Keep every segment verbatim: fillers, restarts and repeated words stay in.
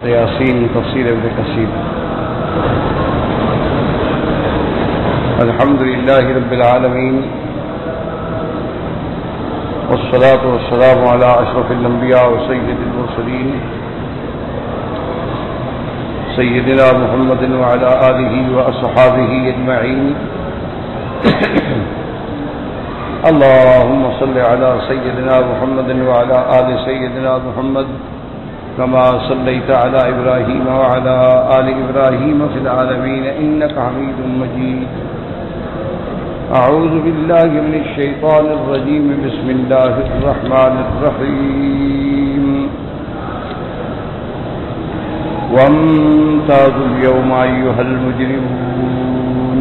یاسین تفسیر ابن کثیر. الحمد للہ رب العالمین والصلاة والسلام علی اشرف الانبیاء وسید المرسلین سیدنا محمد وعلی آلہ واصحابہ اجمعین. اللهم صل على سيدنا محمد وعلى آل سيدنا محمد كما صليت على إبراهيم وعلى آل إبراهيم في العالمين إنك حميد مجيد. أعوذ بالله من الشيطان الرجيم. بسم الله الرحمن الرحيم. وامتازوا اليوم أيها المجرمون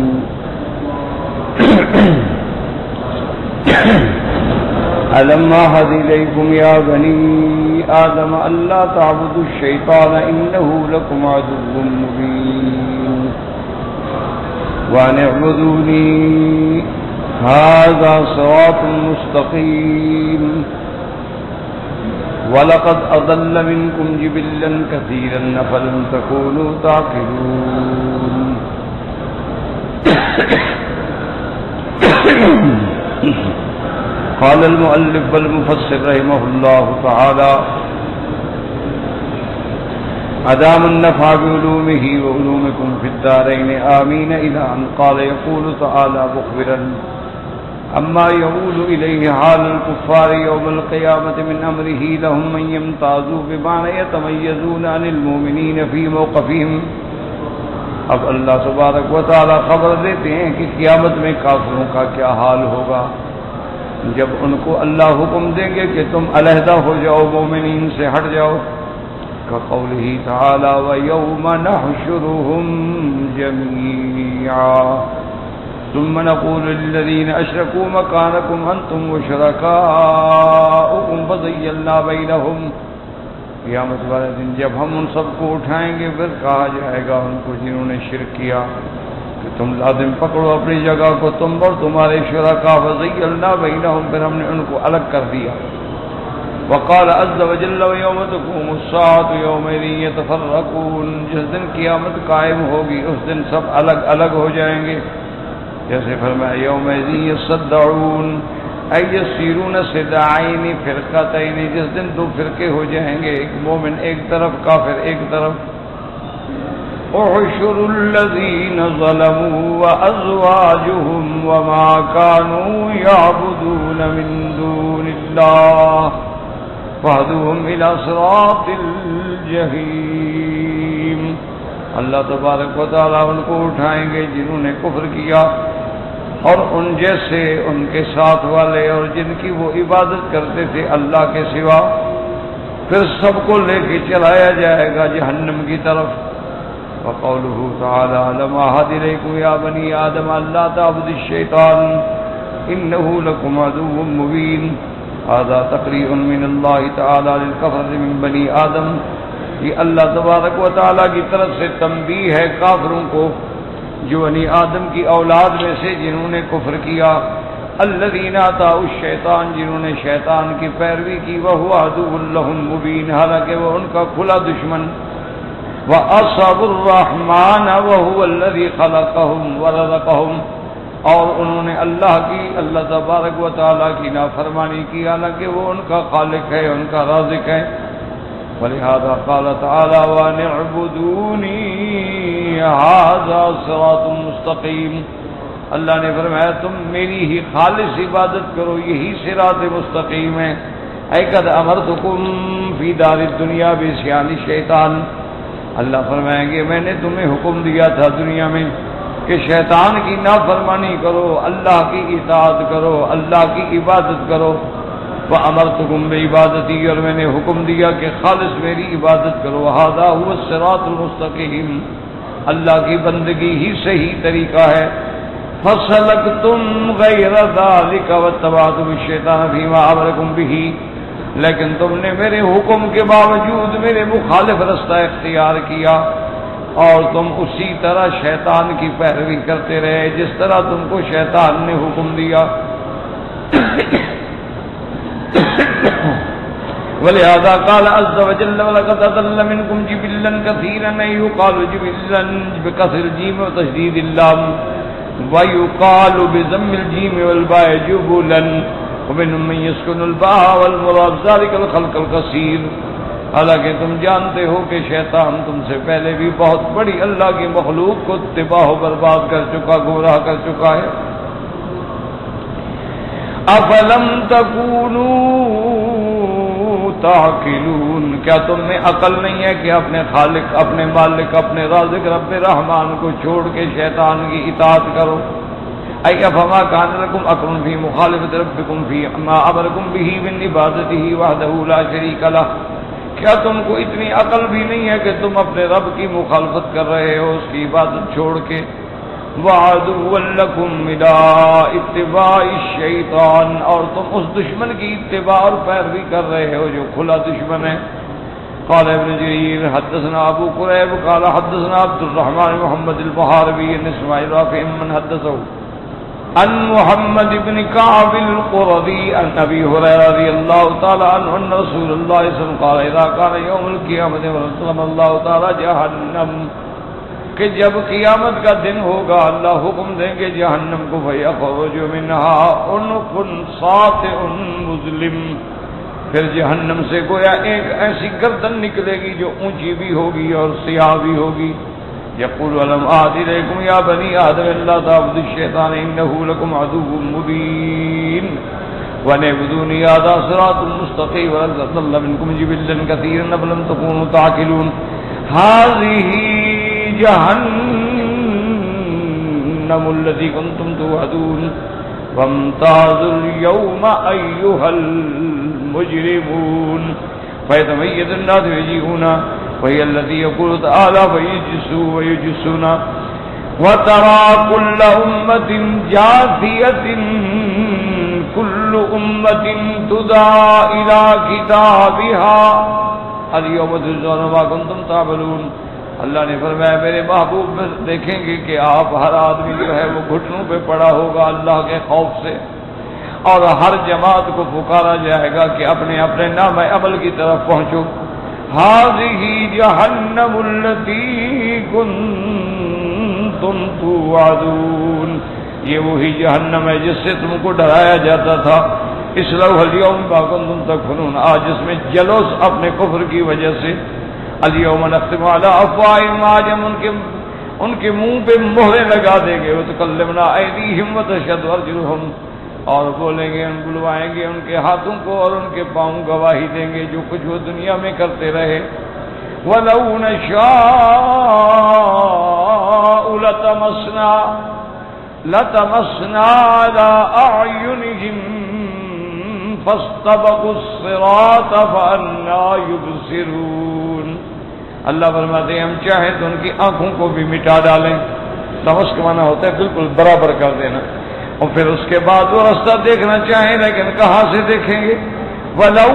ألم أعهد إليكم يا بني آدم ألا تعبدوا الشيطان إنه لكم عدو مبين وأن اعبدوني هذا صراط مستقيم. ولقد أضل منكم جبلا كثيرا أفلم تكونوا تعقلون. قال المؤلف والمفسر رحمه الله تعالى أدام النفع بعلومه وعلومكم في الدارين آمين إلى أن قال يقول تعالى مخبرا أما يقول إليه حال الكفار يوم القيامة من أمره لهم من يمتازوا بمعنى يتميزون عن المؤمنين في موقفهم. اب اللہ تبارک و تعالی خبر دیتے ہیں کہ قیامت میں کافروں کا کیا حال ہوگا جب ان کو اللہ حکم دیں گے کہ تم علیحدہ ہو جاؤ، مومنین سے ہٹ جاؤ. كقوله تعالى ويوم نحشرهم جميعا ثم نقول للذين أشركوا مكانكم أنتم وشركاؤكم فزيلنا بينهم. قیامت والے دن جب ہم ان سب کو اٹھائیں گے پھر کہا جائے گا ان کو جنہوں نے شرک کیا کہ تم لازم پکڑو اپنی جگہ کو، تم اور تمہارے شرکاء فزیلنا بینہم، پھر ہم نے ان کو الگ کر دیا. وقال عز وجل ویوم تقوم الساعة یومئذ یتفرقون. جس دن قیامت قائم ہوگی اس دن سب الگ الگ ہو جائیں گے. جیسے فرمایا یومئذ یصدعون ای یسیرون صداعین فرقتین، جس دن دو فرقے ہو جائیں گے، ایک مومن ایک طرف کافر ایک طرف. احشر الذین ظلموا وازواجهم وما كانوا يعبدون من دون اللہ فاہدوہم الی صراط الجحیم. اللہ تبارک و تعالیٰ ان کو اٹھائیں گے جنہوں نے کفر کیا اور ان جیسے ان کے ساتھ والے اور جن کی وہ عبادت کرتے تھے اللہ کے سوا، پھر سب کو لے کے چلایا جائے گا جہنم کی طرف. وقوله تعالی ألم أعهد إليكم يا بني آدم ألا تعبدوا الشيطان إنه لكم عدو مبين. هذا تقرير من الله تعالى للكفرة من بني آدم. یہ اللہ تبارک و تعالیٰ کی طرف سے تنبیہ ہے کافروں کو جو بنی آدم کی اولاد میں سے جنہوں نے کفر کیا. الذین اطاعوا الشیطان، جنہوں نے شیطان کی پیروی کی. وهو عدو لهم مبین، حالانکہ وہ ان کا کھلا دشمن. وَأَصْحَابُ الرَّحْمَنِ وَهُوَ الَّذِي خَلَقَهُمْ وَرَزَقَهُمْ، اور انہوں نے اللہ کی اللہ تبارک و تعالیٰ کی نافرمانی کی حالانکہ وہ ان کا خالق ہے، ان کا رازق ہے. وَلِهَذَا قَالَ تَعَالَى وَأَنِ اعْبُدُونِي هَذَا صِرَاطٌ مُسْتَقِيمٌ. اللہ نے فرمایا تم میری ہی خالص عبادت کرو، یہی صراط مستقیم ہے. اَيْ قَدْ أَمَرْتُكُمْ فِي دَارِ الدُّنْيَا بِعِصْيَانِ الشَّيْطَانِ. اللہ فرمائیں گے میں نے تمہیں حکم دیا تھا دنیا میں کہ شیطان کی نافرمانی کرو، اللہ کی اطاعت کرو، اللہ کی عبادت کرو. وَأَمَرْتُكُمْ بِعِبَادَتِي، اور میں نے حکم دیا کہ خالص میری عبادت کرو. هَذَا هُوَ الصِّرَاطُ الْمُسْتَقِيمُ، اللہ کی بندگی ہی صحیح طریقہ ہے. فَسَلَكْتُمْ غَيْرَ ذَلِكَ وَاتَّبَعْتُمُ الشَّيْطَانَ فِيمَا أَمَرَكُمْ بِهِ، لیکن تم نے میرے حکم کے باوجود میرے مخالف رستہ اختیار کیا اور تم اسی طرح شیطان کی پیروی کرتے رہے جس طرح تم کو شیطان نے حکم دیا. ولهذا قال عز وجل ولقد أضل منكم جبلا كثيرا يقال جبلا بكسر الجيم وتشديد اللام ويقال بضم الجيم والباء جبلا ومنهم من يسكن الباء والمراد ذلك الخلق الكثير. حالانکہ تم جانتے ہو کہ شیطان تم سے پہلے بھی بہت بڑی اللہ کی مخلوق کو تباہ و برباد کر چکا، گمراہ کر چکا ہے. افلم تکونوا تعقلون، کیا تم میں عقل نہیں ہے کہ اپنے خالق، اپنے مالک، اپنے رازق رب رحمان کو چھوڑ کے شیطان کی اطاعت کرو؟ ای افما کان لکم عقل فی مخالفت ربکم فی ما امرکم به من عبادته وحدہ لا شریک لہ، کیا تم کو اتنی عقل بھی نہیں ہے کہ تم اپنے رب کی مخالفت کر رہے ہو اس کی عبادت چھوڑ کے؟ وعدوا لکم الى اتباع الشیطان، اور تم اس دشمن کی اتباع اور پیروی کر رہے ہو جو کھلا دشمن ہے. قال ابن جریر حدثنا ابو قریب قال حدثنا عبد الرحمن محمد المحاربی عن اسماعیل رافع من حدثه عن محمد بن كعب القرظي عن ابي هريره رضي الله تعالى عنه ان رسول الله صلى الله عليه وسلم قال اذا كان يوم القيامه ورسول الله تعالى جهنم، کہ جب قیامت کا دن ہوگا اللہ حکم دیں گے جہنم کو فَيَخْرُجُ مِنْهَا عُنُقٌ سَاطِعٌ مُظْلِمٌ، پھر جہنم سے گویا ایک ایسی گردن نکلے گی جو اونچی بھی ہوگی اور سیاہ بھی ہوگی. یقول الم اعهد الیکم یا بنی آدم لا تعبدوا الشیطان انه لکم عدو مبین وَأَنِ اعْبُدُونِي هَذَا صِرَاطٌ مُّسْتَقِيمٌ وَلَقَدْ أَضَلَّ مِنكُمْ جِبِلًّا كَثِيرًا أَفَلَمْ تَكُونُوا تَعْقِلُونَ. هَٰذِهِ جَهَنَّمُ الَّتِي كُنتُمْ تُوعَدُونَ فَامْتَازُوا الْيَوْمَ أَيُّهَا الْمُجْرِمُونَ. فَيَتَمَيَّزُ النَّاسُ يَجِيئُونَ وهي التي يقول تعالى فيجسوا ويجسون وترى كل أمة جاثية كل أمة تدعى إلى كتابها اليوم تجزون ما كنتم تعملون. اللہ نے فرمایا میرے محبوب دیکھیں گے کہ آپ ہر آدمی جو ہے وہ گھٹنوں پہ پڑا ہوگا اللہ کے خوف سے، اور ہر جماعت کو پکارا جائے گا کہ اپنے اپنے نام عمل کی طرف پہنچو. هذه جہنم التي كنتم توعدون، یہ وہی جہنم ہے جس سے تم کو ڈرایا جاتا تھا. اصلوها اليوم ما كنتم تكفرون، آج جس میں جلو اپنے کفر کی وجہ سے. اليوم نختم على افواہہم، آج ہم ان کے ان کے منہ پہ مہریں لگا دیں گے. وتکلمنا ایدیہم وتشہد ارجلہم، اور بولیں گے، ان بلوائیں گے ان کے ہاتھوں کو اور ان کے پاؤں گواہی دیں گے جو کچھ وہ دنیا میں کرتے رہے. وَلَوْ نَشَاءُ لَتَمَسْنَا لَتَمَسْنَا عَلَىٰ أَعْيُنِهِمْ فَاسْتَبَقُوا الصِّرَاطَ فَأَنَّىٰ يُبْصِرُونَ. اللہ فرماتے ہیں ہم چاہیں تو ان کی آنکھوں کو بھی مٹا ڈالیں. تمس کا معنی ہوتا ہے بالکل برابر کر دینا، اور پھر اس کے بعد وہ راستہ دیکھنا چاہیں لیکن کہاں سے دیکھیں گے؟ وَلَوْ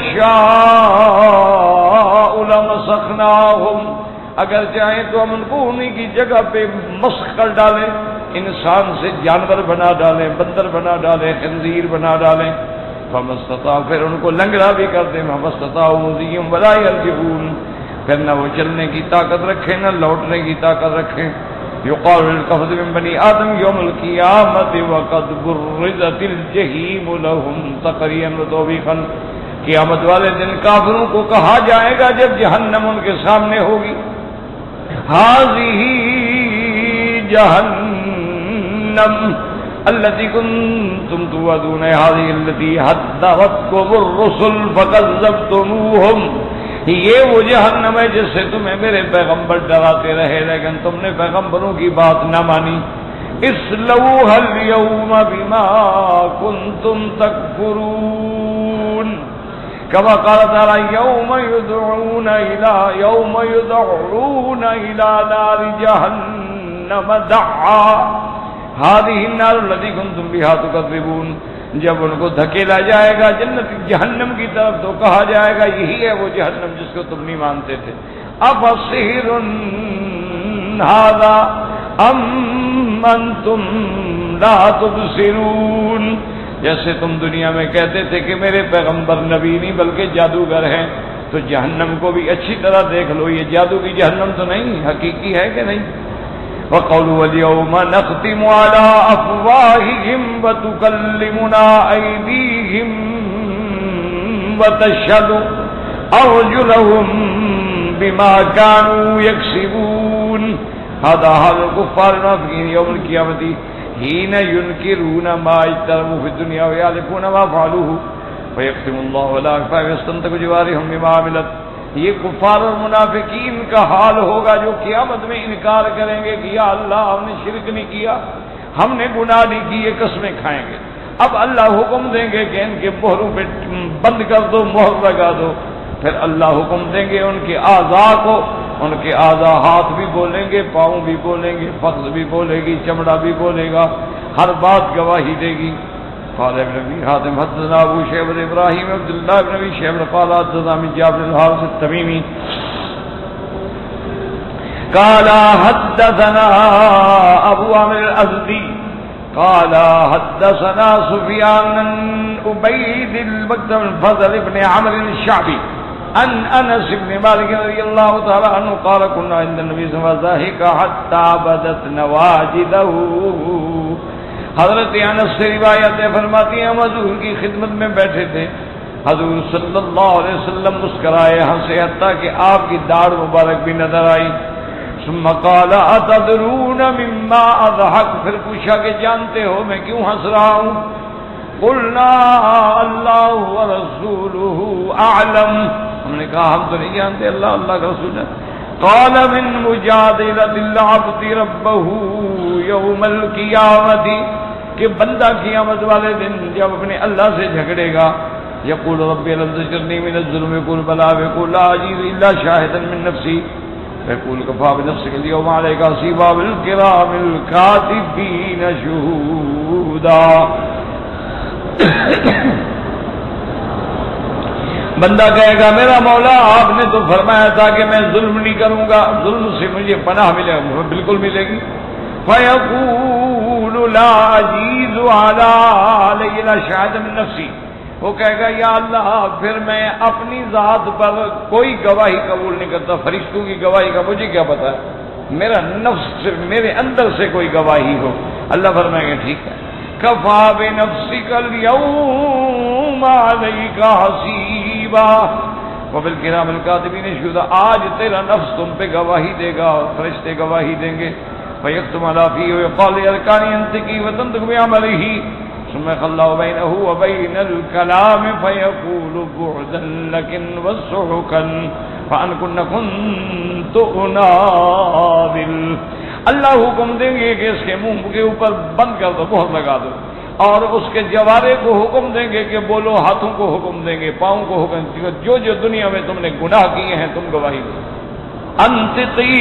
نَشَاءُ لَمَسَخْنَاهُمْ، اگر چاہیں تو ہم ان کو انہی کی جگہ پہ مسخ کر ڈالیں، انسان سے جانور بنا ڈالیں، بندر بنا ڈالیں، خنزیر بنا ڈالیں. فَمَا اسْتَطَاعُوا، پھر ان کو لنگڑا بھی کر دیں. فَمَا اسْتَطَاعُوا مُضِيًّا وَلَا يَرْجِعُونَ، پھر نہ وہ چلنے کی طاقت رکھیں نہ لوٹنے کی طاقت رکھیں. يقال للكفر من بني آدم يوم القيامة وقد برزت الجحيم لهم تقريبا وتوبيخا، قیامت والے دن کافروں کو کہا جائے گا جب جہنم ان کے سامنے ہوگی. هذه جهنم التي كنتم توعدون هذه التي حذرتكم الرسل فكذبتموهم، یہ وہ جہنم ہے جس سے تمہیں میرے پیغمبر ڈراتے رہے لیکن تم نے پیغمبروں کی بات نہ مانی. اصلوها اليوم بما كنتم تكفرون كما قال تعالى يوم يدعون الى يوم يدعون الى نار جهنم دعا هذه النار التي كنتم بها تكذبون. جب ان کو دھکیلا جائے گا جنت جہنم کی طرف تو کہا جائے گا یہی ہے وہ جہنم جس کو تم نہیں مانتے تھے. افسحر ھذا ام انتم لا تبصرون، جیسے تم دنیا میں کہتے تھے کہ میرے پیغمبر نبی نہیں بلکہ جادوگر ہیں، تو جہنم کو بھی اچھی طرح دیکھ لو، یہ جادو کی جہنم تو نہیں، حقیقی ہے کہ نہیں؟ وَقَوْلُوا وَالْيَوْمَ نَخْتِمُ عَلَىٰ أَفْوَاهِهِمْ وَتُكَلِّمُنَا أَيْدِيهِمْ وَتَشْهَدُ أَرْجُلُهُم بِمَا كَانُوا يَكْسِبُونَ هذا حال الكفار المنافقين يوم القيامة حين ينكرون ما اجترموا في الدنيا ويعرفون ما فعلوه فيختم الله على أفواههم ويستنطق جوارحهم بما عملت. یہ کفار اور منافقین کا حال ہوگا جو قیامت میں انکار کریں گے کہ یا اللہ ہم نے شرک نہیں کیا، ہم نے گناہ نہیں کی، یہ قسمیں کھائیں گے. اب اللہ حکم دیں گے کہ ان کے مہروں پہ بند کر دو، مہر لگا دو. پھر اللہ حکم دیں گے ان کے اعضاء کو، ان کے اعضاء ہاتھ بھی بولیں گے، پاؤں بھی بولیں گے، فخذ بھی بولے گی، چمڑا بھی بولے گا، ہر بات گواہی دے گی. قال ابن ابي حاتم حدثنا ابو شيبه ابراهيم عبد الله بن ابي شيبه قال حدثنا من جابر الحارث التميمي قال حدثنا ابو عامر الازدي قال حدثنا سفيان بن عبيد البكر بن فضل بن عمرو الشعبي عن انس بن مالك رضي الله تعالى عنه قال كنا عند النبي صلى الله عليه وسلم حتى بدت نواجذه. حضرت انس سے روایت ہے، فرماتی ہیں ہم حضور کی خدمت میں بیٹھے تھے، حضور صلی اللہ علیہ وسلم مسکرائے، ہنسے، حتیٰ کہ آپ کی داڑھ مبارک بھی نظر آئی. ثم قال اتدرون مما اضحك، پھر پوچھا کہ جانتے ہو میں کیوں ہنس رہا ہوں؟ قلنا اللہ ورسولہ اعلم، ہم نے کہا ہم تو نہیں جانتے، اللہ اللہ کا رسول ہے. قال من مجادلة العبد ربه يوم القيامة، کہ بندہ قیامت والے دن جب اپنے اللہ سے جھگڑے گا، یقول ربی لم تجرنی من الظلم، یقول بلا، یقول لا اجید الا شاہدا من نفسی، یقول کفا بنفسک اليوم علیک حسیبا بالکرام الکاتبین شہودا. بندہ کہے گا میرا مولا آپ نے تو فرمایا تھا کہ میں ظلم نہیں کروں گا، ظلم سے مجھے پناہ ملے گا، بالکل ملے گی. فَيَقُولُ لَا أَجِيزُ عَلَىٰ عَلَيَّ شَاهِدًا مِّن نَّفْسِي، وہ کہے گا یا اللہ پھر میں اپنی ذات پر کوئی گواہی قبول نہیں کرتا، فرشتوں کی گواہی کا مجھے کیا پتا ہے، میرا نفس سے، میرے اندر سے کوئی گواہی ہو. اللہ فرمائیں گے ٹھیک ہے، کفا بنفسک اليوم علیک حسیبا وبالکرام الکاتبین شہودا، آج تیرا نفس تم پہ گواہی دے گا، فرشتے گواہی دیں گے. فیکتم علی فیہ ویقال لارکان ینطقی وتنطق بعملہ ثم خلّى بینہ وبین الکلام فیقول بعدا لکن وسحقا فان کن کنت اناظر. اللہ حکم دیں گے کہ اس کے منہ کے اوپر بند کر دو، مہر لگا دو، اور اس کے جوارے کو حکم دیں گے کہ بولو، ہاتھوں کو حکم دیں گے، پاؤں کو حکم دیں گے، جو جو دنیا میں تم نے گناہ کیے ہیں تم گواہی دو. انطقی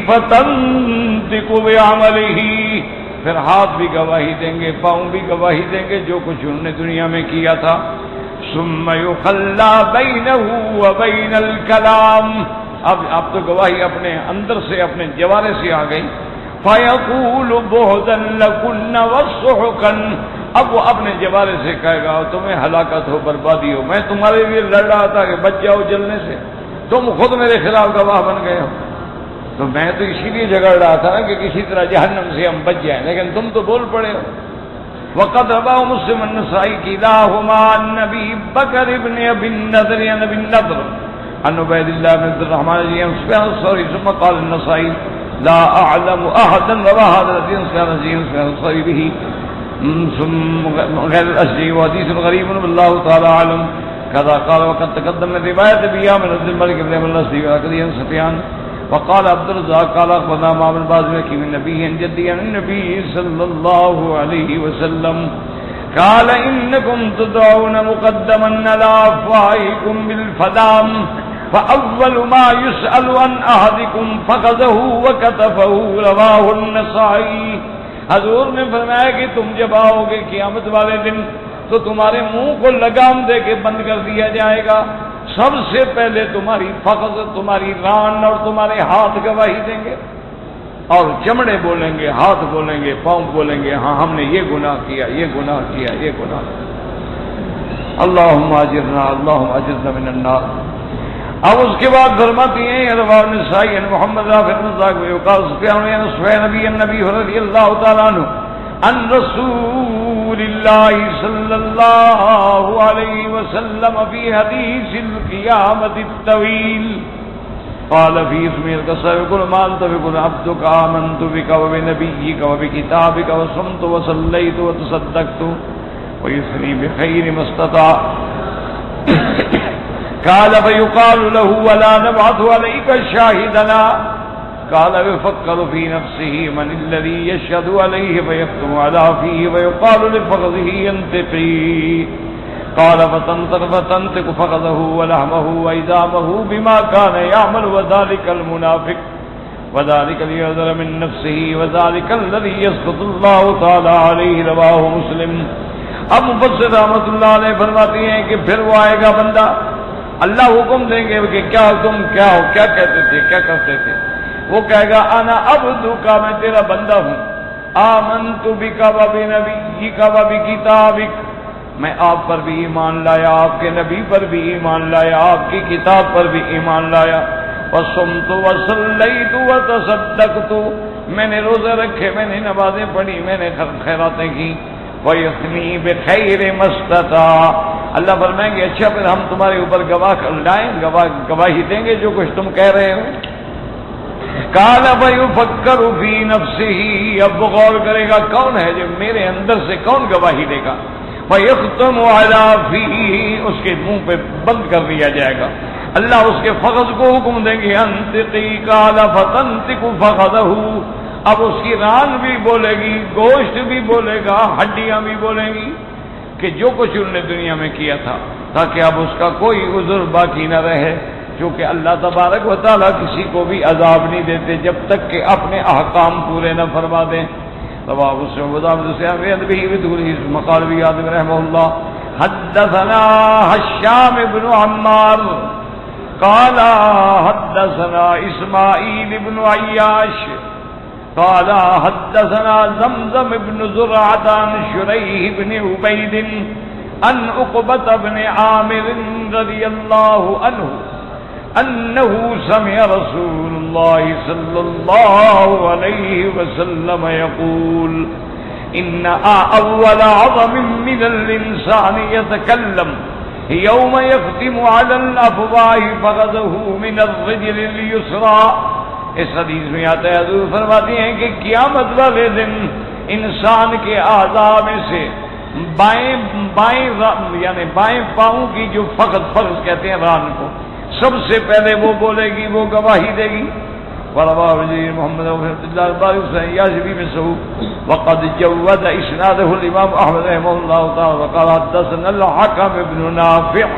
فتنطق بعملہ، پھر ہاتھ بھی گواہی دیں گے، پاؤں بھی گواہی دیں گے جو کچھ انہوں نے دنیا میں کیا تھا. ثم یخلی بینہ وبین الکلام، اب اب تو گواہی اپنے اندر سے، اپنے جوارے سے آ گئی. فیقول بعدا لکن وسحقا، اب وہ اپنے جوارے سے کہے گا تمہیں ہلاکت ہو، بربادی ہو، میں تمہارے لیے لڑ رہا تھا کہ بچ جاؤ جلنے سے، تم خود میرے خلاف گواہ بن گئے ہو. تو میں تو اسی لیے جھگڑ رہا تھا کہ کسی طرح جہنم سے ہم بچ جائیں، لیکن تم تو بول پڑے ہو. وقد رواه مسلم النسائی كلاهما عن ابي بكر بن ابي النضر عن ابي النضر عن عبيد الله بن عبد الرحمن بن سفيان الثوري ثم قال النسائي لا اعلم احدا روى هذا الحديث كان زين الثوري به ثم غير الاشجعي وحديث غريب والله تعالى اعلم كذا قال. وقد تقدم من روايه ابي عامر بن الملك بن النصري وكذا سفيان. وقال عبد الرزاق قال اخبرنا معمر بن بازم من النبي عن جدي عن النبي صلى الله عليه وسلم قال انكم تدعون مقدما على افواهكم بالفدام فاول ما يسأل عن احدكم فخذه وكتفه رواه النسائي. حضور نے فرمایا کہ تم جب آؤ گے قیامت والے دن تو تمہارے منہ کو لگام دے کے بند کر دیا جائے گا، سب سے پہلے تمہاری فخذ، تمہاری ران اور تمہارے ہاتھ گواہی دیں گے. اور چمڑے بولیں گے، ہاتھ بولیں گے، پاؤں بولیں گے ہاں ہم نے یہ گناہ کیا، یہ گناہ کیا، یہ گناہ کیا۔ اللہم اجرنا اللہم اجرنا من النار۔ اب اس کے بعد فرماتی ہیں رواه النسائی محمد رافع الرزاق وقال سفیان سفیان نبی النبی رضی اللہ تعالی عنہ عن رسول اللہ صلی اللہ علیہ وسلم فی حدیث القیامت الطویل قال فی اسمه القصر كل ما انت بكل عبدك آمنت بك وبنبيك وبكتابك وصمت وصليت وتصدقت ويثني بخير ما استطاع قال فيقال له ولا نبعث عليك شاهدنا قال يفكر في نفسه من الذي يشهد عليه فيختم على فيه ويقال لفخذه ينتقي قال فتنطق فتنطق فخذه ولحمه وإدامه بما كان يعمل وذلك المنافق وذلك ليعذر من نفسه وذلك الذي يسخط الله تعالى عليه رواه مسلم۔ اب مفسر رحمۃ اللہ علیہ فرماتے ہیں کہ پھر وہ آئے گا بندہ، اللہ حکم دیں گے کہ کیا تم کیا ہو، کیا کہتے تھے، کیا کرتے تھے؟ وہ کہے گا انا عبدک، میں تیرا بندہ ہوں، آمنت بک وبنبیک وبکتابک، میں آپ پر بھی ایمان لایا، آپ کے نبی پر بھی ایمان لایا، آپ کی کتاب پر بھی ایمان لایا، وصمت وصلیت وتصدقت، میں نے روزے رکھے، میں نے نمازیں پڑھی، میں نے خیراتیں کی، وَيَثْنِي بِخَيْرِ مَا اسْتَطَاعَ، اللہ فرمائیں گے اچھا پھر ہم تمہارے اوپر گواہ لائیں، گواہ گواہی دیں گے جو کچھ تم کہہ رہے ہو۔ قَالَ فَيُفَكَّرُ فِي نَفْسِهِ، اب غور کرے گا کون ہے جو میرے اندر سے کون گواہی دے گا، فَيَخْتَمُ عَلَى فِيهِ، اس کے منہ پہ بند کر دیا جائے گا، اللہ اس کے فخذ کو حکم دیں گے انتقی، قَالَ فَتَنْتِقُ فَخَذَهُ، اب اس کی ران بھی بولے گی، گوشت بھی بولے گا، ہڈیاں بھی بولیں گی کہ جو کچھ انہوں نے دنیا میں کیا تھا، تاکہ اب اس کا کوئی عذر باقی نہ رہے، چونکہ اللہ تبارک و تعالیٰ کسی کو بھی عذاب نہیں دیتے جب تک کہ اپنے احکام پورے نہ فرما دیں۔ رواه مسلم وذهب سفيان به بدخوله مقال ابي حاتم رحمه الله حدثنا هشام بن عمار قال حدثنا اسماعيل بن عياش قال حدثنا زمزم بن زرعة عن شريح بن عبيد عن عقبة بن عامر رضي الله عنه أنه سمع رسول الله صلى الله عليه وسلم يقول إن أول عظم من الإنسان يتكلم يوم يختم على الأفواه فخذه من الرجل اليسرى۔ اس حدیث میں آتا ہے حضور فرماتے ہیں کہ قیامت والے دن انسان کے اعضاء میں سے بائیں بائیں یعنی بائیں پاؤں کی جو فخذ فخذ کہتے ہیں ران کو، سب سے پہلے وہ بولے گی، وہ گواہی دے گی۔ ورواه محمد بن عبد الله الباري سياشبي من سوء وقد جود اسناده الامام احمد رحمه الله تعالى وقال حدثنا الحكم بن نافع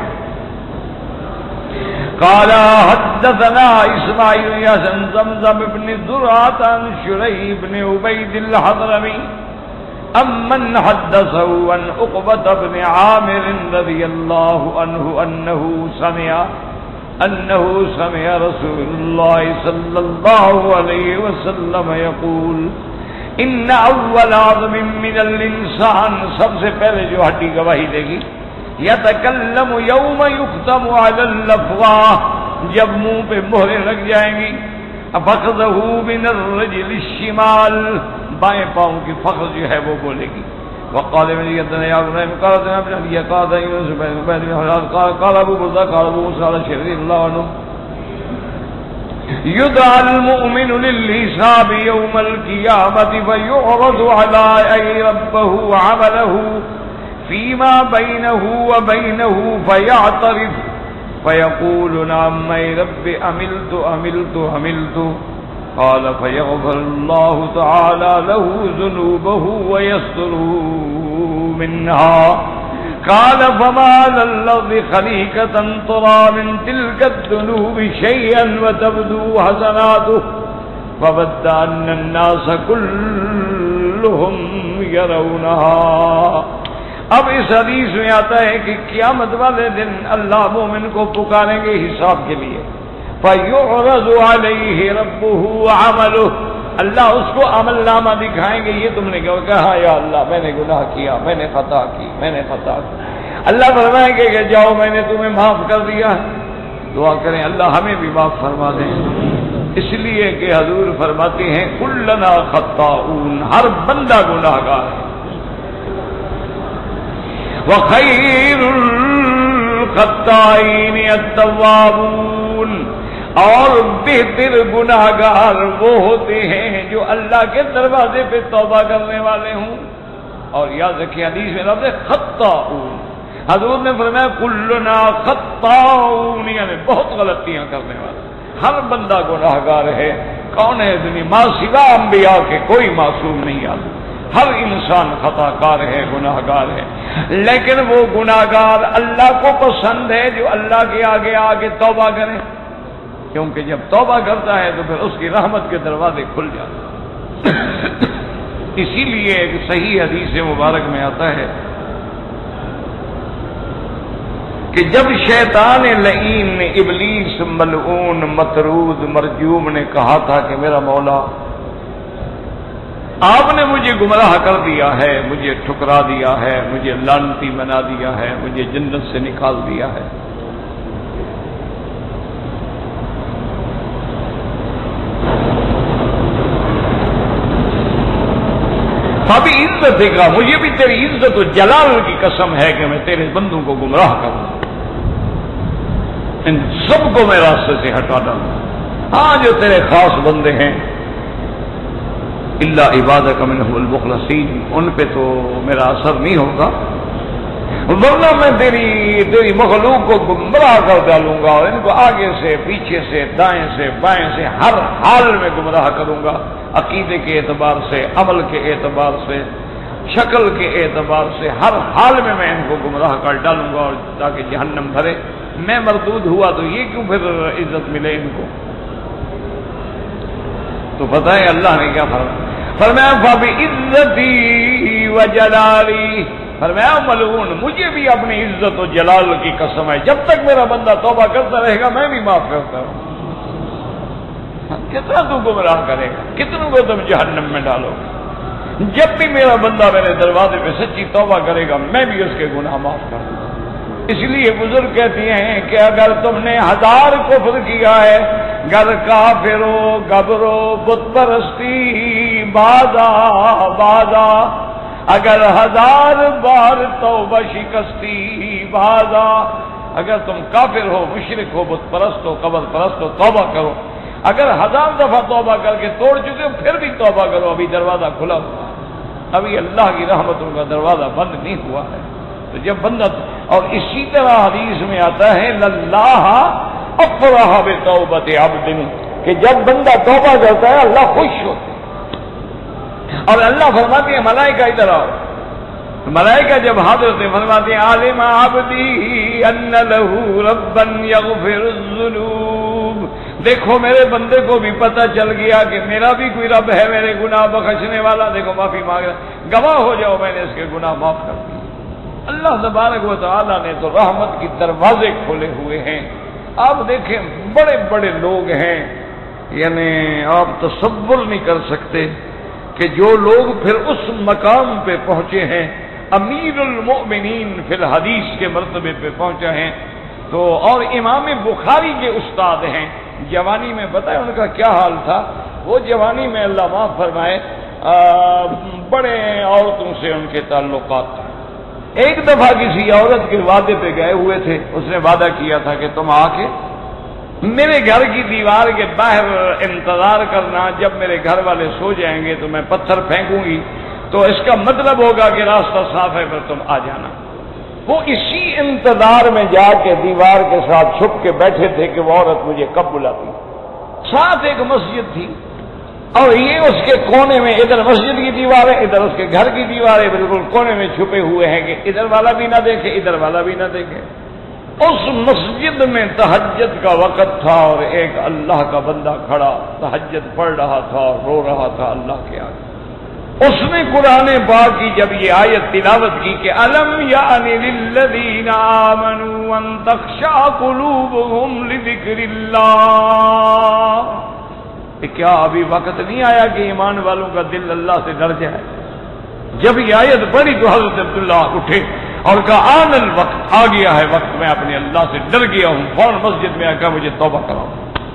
قال حدثنا اسماعيل بن زمزم بن زرعة عن شريح بن عبيد الحضرمي امن حدثه عن عقبة بن عامر رضي الله عنه انه سمع انه سمع رسول الله صلى الله عليه وسلم يقول ان اول عظم من الانسان، سب سے پہلے جو ہڈی گواہی دے گی، یتکلم یوم یختم علی الافواه، جب منہ پہ مہریں لگ جائیں گی، فخذه من الرجل الشمال، بائیں پاؤں کی فخذ جو ہے وہ بولے گی۔ وقال ابن يدنا يا ابراهيم قال ابن ابي قال يونس بن بن قال قال ابو برده قال ابو موسى الاشعري الله عنه يدعى المؤمن للحساب يوم القيامة فيعرض على أي ربه عمله فيما بينه وبينه فيعترف فيقول نعم أي رب عملت عملت عملت قال فيغفر الله تعالى له ذنوبه ويستره منها قال فما للذ خليقة ترى من تلك الذنوب شيئا وتبدو حسناته فبد أن الناس كلهم يرونها۔ اب اس حدیث میں آتا ہے کہ قیامت والے دن اللہ مومن کو پکاریں گے حساب کے لیے، فَيُعْرَضُ عَلَيْهِ رَبُّهُ وَعَمَلُهُ، اللہ اس کو عمل نامہ دکھائیں گے، یہ تم نے کہا یا اللہ میں نے گناہ کیا، میں نے خطا کی، میں نے خطا کی، اللہ فرمائیں گے کہ جاؤ میں نے تمہیں معاف کر دیا۔ دعا کریں اللہ ہمیں بھی معاف فرما دیں، اس لیے کہ حضور فرماتے ہیں کلنا خطاؤن، ہر بندہ گناہ گار ہے، وخیر الخطائین التوابون، اور بہتر گناہ گار وہ ہوتے ہیں جو اللہ کے دروازے پہ توبہ کرنے والے ہوں۔ اور یاد رکھیں حدیث میں لفظ ہے خطاؤن، حضور نے فرمایا کلنا خطاؤن، یعنی بہت غلطیاں کرنے والے، ہر بندہ گناہ گار ہے۔ کون ہے دنیا ماں سوا انبیاء کے کوئی معصوم نہیں آتا، ہر انسان خطا کار ہے، گناہ گار ہے، لیکن وہ گناہ گار اللہ کو پسند ہے جو اللہ کے آگے آگے توبہ کرے، کیونکہ جب توبہ کرتا ہے تو پھر اس کی رحمت کے دروازے کھل جاتے ہیں۔ اسی لیے ایک صحیح حدیث مبارک میں آتا ہے کہ جب شیطان لعین نے ابلیس ملعون مطرود مرجوم نے کہا تھا کہ میرا مولا آپ نے مجھے گمراہ کر دیا ہے، مجھے ٹھکرا دیا ہے، مجھے لعنتی بنا دیا ہے، مجھے جنت سے نکال دیا ہے، ابھی عزت کا مجھے بھی تیری عزت و جلال کی قسم ہے کہ میں تیرے بندوں کو گمراہ کروں، ان سب کو میں راستے سے ہٹا ڈالوں، ہاں جو تیرے خاص بندے ہیں الا عبادک منہم المخلصین، ان پہ تو میرا اثر نہیں ہوگا، ورنہ میں تیری تیری مخلوق کو گمراہ کر ڈالوں گا اور ان کو آگے سے پیچھے سے دائیں سے بائیں سے ہر حال میں گمراہ کروں گا، عقیدے کے اعتبار سے، عمل کے اعتبار سے، شکل کے اعتبار سے، ہر حال میں میں ان کو گمراہ کر ڈالوں گا، اور تاکہ جہنم بھرے۔ میں مردود ہوا تو یہ کیوں پھر عزت ملے ان کو؟ تو پتہ ہے اللہ نے کیا فرمایا؟ فرمایا فَبِعِزَّتِي وَجَلَالِي، فرمایا ملعون مجھے بھی اپنی عزت و جلال کی قسم ہے، جب تک میرا بندہ توبہ کرتا رہے گا میں بھی معاف کرتا رہوں گا۔ کتنا تو گمراہ کرے گا، کتنوں کو تم جہنم میں ڈالو گے؟ جب بھی میرا بندہ میرے دروازے پہ سچی توبہ کرے گا میں بھی اس کے گناہ معاف کر دوں گا۔ اس لیے بزرگ کہتی ہیں کہ اگر تم نے ہزار کفر کیا ہے، گر کافر و گبرو بت پرستی بازا بازا، اگر ہزار بار توبہ شکستی بازا، اگر تم کافر ہو، مشرک ہو، بت پرست ہو، قبر پرست ہو، توبہ کرو، اگر ہزار دفعہ توبہ کر کے توڑ چکے ہو پھر بھی توبہ کرو، ابھی دروازہ کھلا ہوا ہے، ابھی اللہ کی رحمتوں کا دروازہ بند نہیں ہوا ہے۔ تو جب بندہ، اور اسی طرح حدیث میں آتا ہے للہ افرح بتوبۃ عبد، کہ جب بندہ توبہ کرتا ہے اللہ خوش ہوتے ہیں، اور اللہ فرماتے ہیں ملائکہ ادھر آؤ، ملائکہ جب حاضر ہوتے ہیں فرماتے ہیں عالم عبدی ان لہ ربا یغفر الذنوب، دیکھو میرے بندے کو بھی پتہ چل گیا کہ میرا بھی کوئی رب ہے میرے گناہ بخشنے والا، دیکھو معافی مانگ رہا، گواہ ہو جاؤ میں نے اس کے گناہ معاف کر دیے۔ اللہ تبارک و تعالی نے تو رحمت کی دروازے کھولے ہوئے ہیں۔ آپ دیکھیں بڑے بڑے لوگ ہیں، یعنی آپ تصور نہیں کر سکتے کہ جو لوگ پھر اس مقام پہ پہنچے ہیں، امیر المؤمنین فی الحدیث کے مرتبے پہ پہنچے ہیں، تو اور امام بخاری کے استاد ہیں۔ جوانی میں بتائیں ان کا کیا حال تھا، وہ جوانی میں اللہ معاف فرمائے بڑے عورتوں سے ان کے تعلقات تھے۔ ایک دفعہ کسی عورت کے وعدے پہ گئے ہوئے تھے، اس نے وعدہ کیا تھا کہ تم آ کے میرے گھر کی دیوار کے باہر انتظار کرنا، جب میرے گھر والے سو جائیں گے تو میں پتھر پھینکوں گی، تو اس کا مطلب ہوگا کہ راستہ صاف ہے، پھر تم آ جانا۔ وہ اسی انتظار میں جا کے دیوار کے ساتھ چھپ کے بیٹھے تھے کہ وہ عورت مجھے کب بلاتی۔ ساتھ ایک مسجد تھی اور یہ اس کے کونے میں، ادھر مسجد کی دیوار ہے، ادھر اس کے گھر کی دیوار ہے، بالکل کونے میں چھپے ہوئے ہیں کہ ادھر والا بھی نہ دیکھے ادھر والا بھی نہ دیکھے۔ اس مسجد میں تہجد کا وقت تھا اور ایک اللہ کا بندہ کھڑا تہجد پڑھ رہا تھا اور رو رہا تھا اللہ کے آگے۔ اس نے قرآن پاک کی جب یہ آیت تلاوت کی کہ الم یعن للذین آمنوا ان تخشع قلوبهم لذکر اللہ، کہ کیا ابھی وقت نہیں آیا کہ ایمان والوں کا دل اللہ سے ڈر جائے؟ جب یہ آیت پڑھی تو حضرت عبداللہ اٹھے اور کہا آن الوقت، آ گیا ہے وقت، میں اپنے اللہ سے ڈر گیا ہوں، فوراً مسجد میں آ کر مجھے توبہ کراؤ۔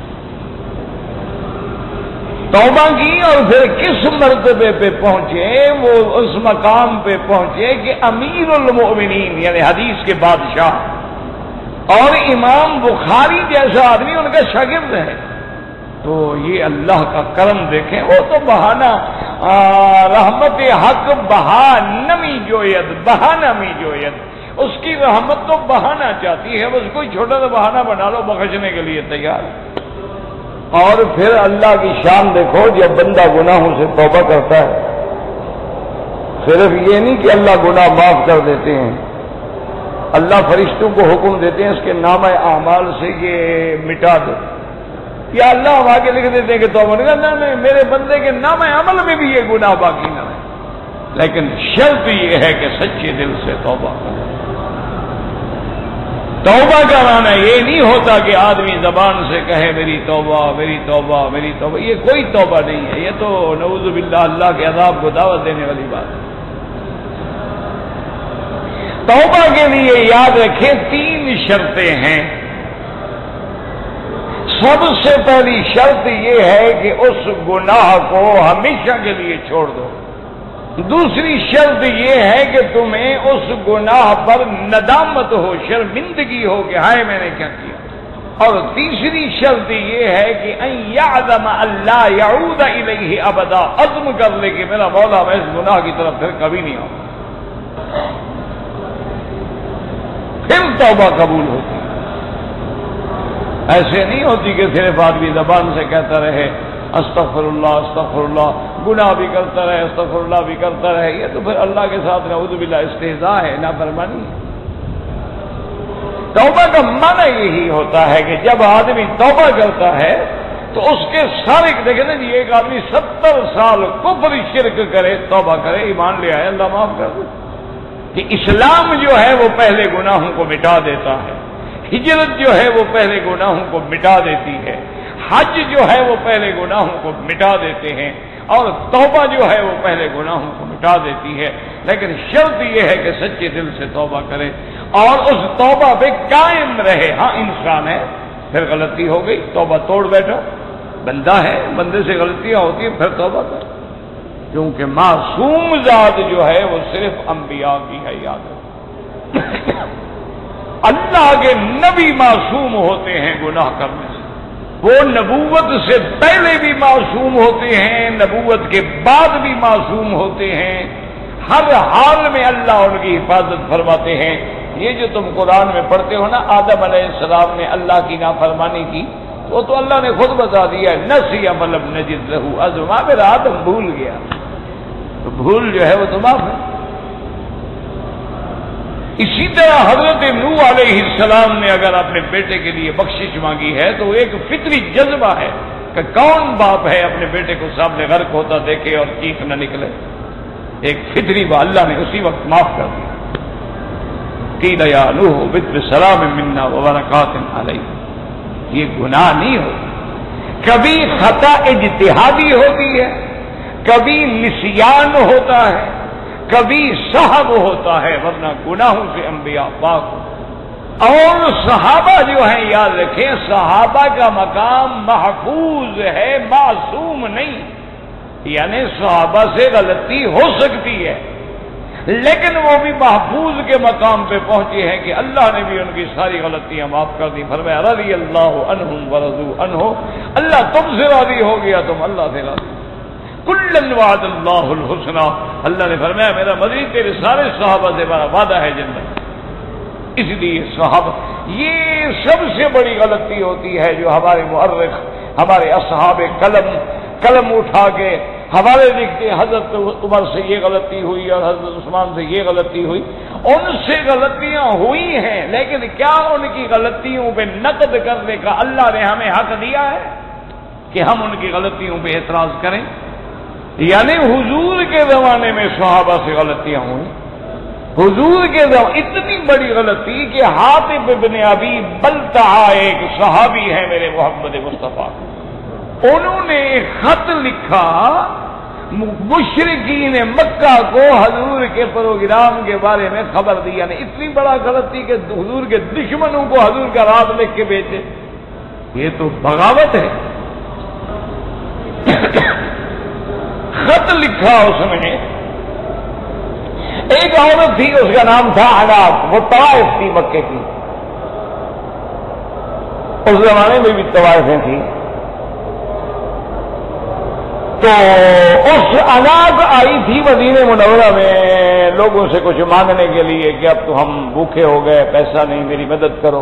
توبہ کی اور پھر کس مرتبے پہ پہنچے؟ وہ اس مقام پہ پہنچے کہ امیر المؤمنین یعنی حدیث کے بادشاہ اور امام بخاری جیسا آدمی ان کا شاگرد ہے۔ تو یہ اللہ کا کرم دیکھیں، وہ تو بہانہ رحمت حق بہا نمی جوید بہا نمی جوید، اس کی رحمت تو بہانا چاہتی ہے، بس کوئی چھوٹا سا بہانہ بنا لو، بخشنے کے لیے تیار۔ اور پھر اللہ کی شان دیکھو، جب بندہ گناہوں سے توبہ کرتا ہے، صرف یہ نہیں کہ اللہ گناہ معاف کر دیتے ہیں، اللہ فرشتوں کو حکم دیتے ہیں اس کے نامہ اعمال سے یہ مٹا دو، یا اللہ ہم آگے لکھ دیتے ہیں کہ توبہ نہیں کرنا، نہیں میرے بندے کے نامہ عمل میں بھی یہ گناہ باقی نہ ہے، لیکن شرط یہ ہے کہ سچے دل سے توبہ کرے۔ توبہ کا معنی یہ نہیں ہوتا کہ آدمی زبان سے کہے میری توبہ میری توبہ میری توبہ، یہ کوئی توبہ نہیں ہے، یہ تو نعوذ باللہ اللہ کے عذاب کو دعوت دینے والی بات ہے۔ توبہ کے لیے یاد رکھیں تین شرطیں ہیں۔ سب سے پہلی شرط یہ ہے کہ اس گناہ کو ہمیشہ کے لیے چھوڑ دو۔ دوسری شرط یہ ہے کہ تمہیں اس گناہ پر ندامت ہو، شرمندگی ہو کہ ہائے میں نے کیا کیا۔ اور تیسری شرط یہ ہے کہ ان یعظم اللہ یعود الیہ ابدا، عزم کر لے کہ میرا مولا میں اس گناہ کی طرف پھر کبھی نہیں آؤں، پھر توبہ قبول ہوتی۔ ایسے نہیں ہوتی کہ صرف آدمی زبان سے کہتا رہے استغفر اللہ استغفر اللہ، گناہ بھی کرتا رہے استغفر اللہ بھی کرتا رہے، یہ تو پھر اللہ کے ساتھ نعوذ باللہ استہزاء ہے، نافرمانی ہے۔ توبہ کا معنی یہی ہوتا ہے کہ جب آدمی توبہ کرتا ہے تو اس کے سارے دیکھیں نا جی، ایک آدمی ستر سال کفر شرک کرے، توبہ کرے، ایمان لے آئے، اللہ معاف کر دے، کہ اسلام جو ہے وہ پہلے گناہوں کو مٹا دیتا ہے، ہجرت جو ہے وہ پہلے گناہوں کو مٹا دیتی ہے، حج جو ہے وہ پہلے گناہوں کو مٹا دیتے ہیں، اور توبہ جو ہے وہ پہلے گناہوں کو مٹا دیتی ہے۔ لیکن شرط یہ ہے کہ سچے دل سے توبہ کرے اور اس توبہ پہ قائم رہے۔ ہاں انسان ہے، پھر غلطی ہو گئی، توبہ توڑ بیٹھا، بندہ ہے، بندے سے غلطیاں ہوتی ہیں، پھر توبہ کر، کیونکہ معصوم ذات جو ہے وہ صرف انبیاء کی ہے، یاد رکھو۔ اللہ کے نبی معصوم ہوتے ہیں گناہ کرنے سے، وہ نبوت سے پہلے بھی معصوم ہوتے ہیں، نبوت کے بعد بھی معصوم ہوتے ہیں، ہر حال میں اللہ ان کی حفاظت فرماتے ہیں۔ یہ جو تم قرآن میں پڑھتے ہو نا آدم علیہ السلام نے اللہ کی نافرمانی کی، وہ تو اللہ نے خود بتا دیا نسی فلم نجد لہ عزما، میرا آدم بھول گیا، تو بھول جو ہے وہ تو معاف ہے۔ اسی طرح حضرت نوح علیہ السلام نے اگر اپنے بیٹے کے لیے بخشش مانگی ہے تو ایک فطری جذبہ ہے کہ کون باپ ہے اپنے بیٹے کو سامنے غرق ہوتا دیکھے اور چیخ نہ نکلے، ایک فطری بات، اللہ نے اسی وقت معاف کر دیا۔ قیل یا نوح اہبط بسلام منا وبرکات علیک، یہ گناہ نہیں ہوتا، کبھی خطا اجتہادی ہوتی ہے، کبھی نسیان ہوتا ہے، کبھی صحب ہوتا ہے، ورنہ گناہوں سے انبیاء پاک ہو۔ اور صحابہ جو ہیں یاد رکھیں، صحابہ کا مقام محفوظ ہے، معصوم نہیں، یعنی صحابہ سے غلطی ہو سکتی ہے لیکن وہ بھی محفوظ کے مقام پہ پہنچے ہیں کہ اللہ نے بھی ان کی ساری غلطیاں معاف کر دی۔ فرمایا رضی اللہ عنہم ورضوا عنہ، اللہ تم سے راضی ہو گیا، تم اللہ سے راضی۔ کلن وعد اللہ الحسنى، اللہ نے فرمایا میرا مزید تیرے سارے صحابہ سے بڑا وعدہ ہے جنت۔ اس لیے صحابہ، یہ سب سے بڑی غلطی ہوتی ہے جو ہمارے مؤرخ، ہمارے اصحاب قلم قلم اٹھا کے ہمارے لکھتے حضرت عمر سے یہ غلطی ہوئی اور حضرت عثمان سے یہ غلطی ہوئی، ان سے غلطیاں ہوئی ہیں لیکن کیا ان کی غلطیوں پہ نقد کرنے کا اللہ نے ہمیں حق دیا ہے کہ ہم ان کی غلطیوں پہ اعتراض کریں؟ یعنی حضور کے زمانے میں صحابہ سے غلطیاں ہوئی، حضور کے زمانے اتنی بڑی غلطی کہ حاطب بن ابی بلتعہ ایک صحابی ہے میرے محمد مصطفیٰ، انہوں نے ایک خط لکھا مشرکین مکہ کو حضور کے پروگرام کے بارے میں خبر دی. یعنی اتنی بڑا غلط تھی کہ حضور کے دشمنوں کو حضور کا راز لکھ کے بیچے. یہ تو بغاوت ہے. خط لکھا اس نے. ایک عورت تھی, اس کا نام تھا عناق, وہ طوائف تھی مکے کی. اس زمانے میں بھی طوائفیں تھیں. تو اس عناق آئی تھی مدینہ منورہ میں لوگوں سے کچھ مانگنے کے لیے کہ اب تو ہم بھوکے ہو گئے, پیسہ نہیں, میری مدد کرو.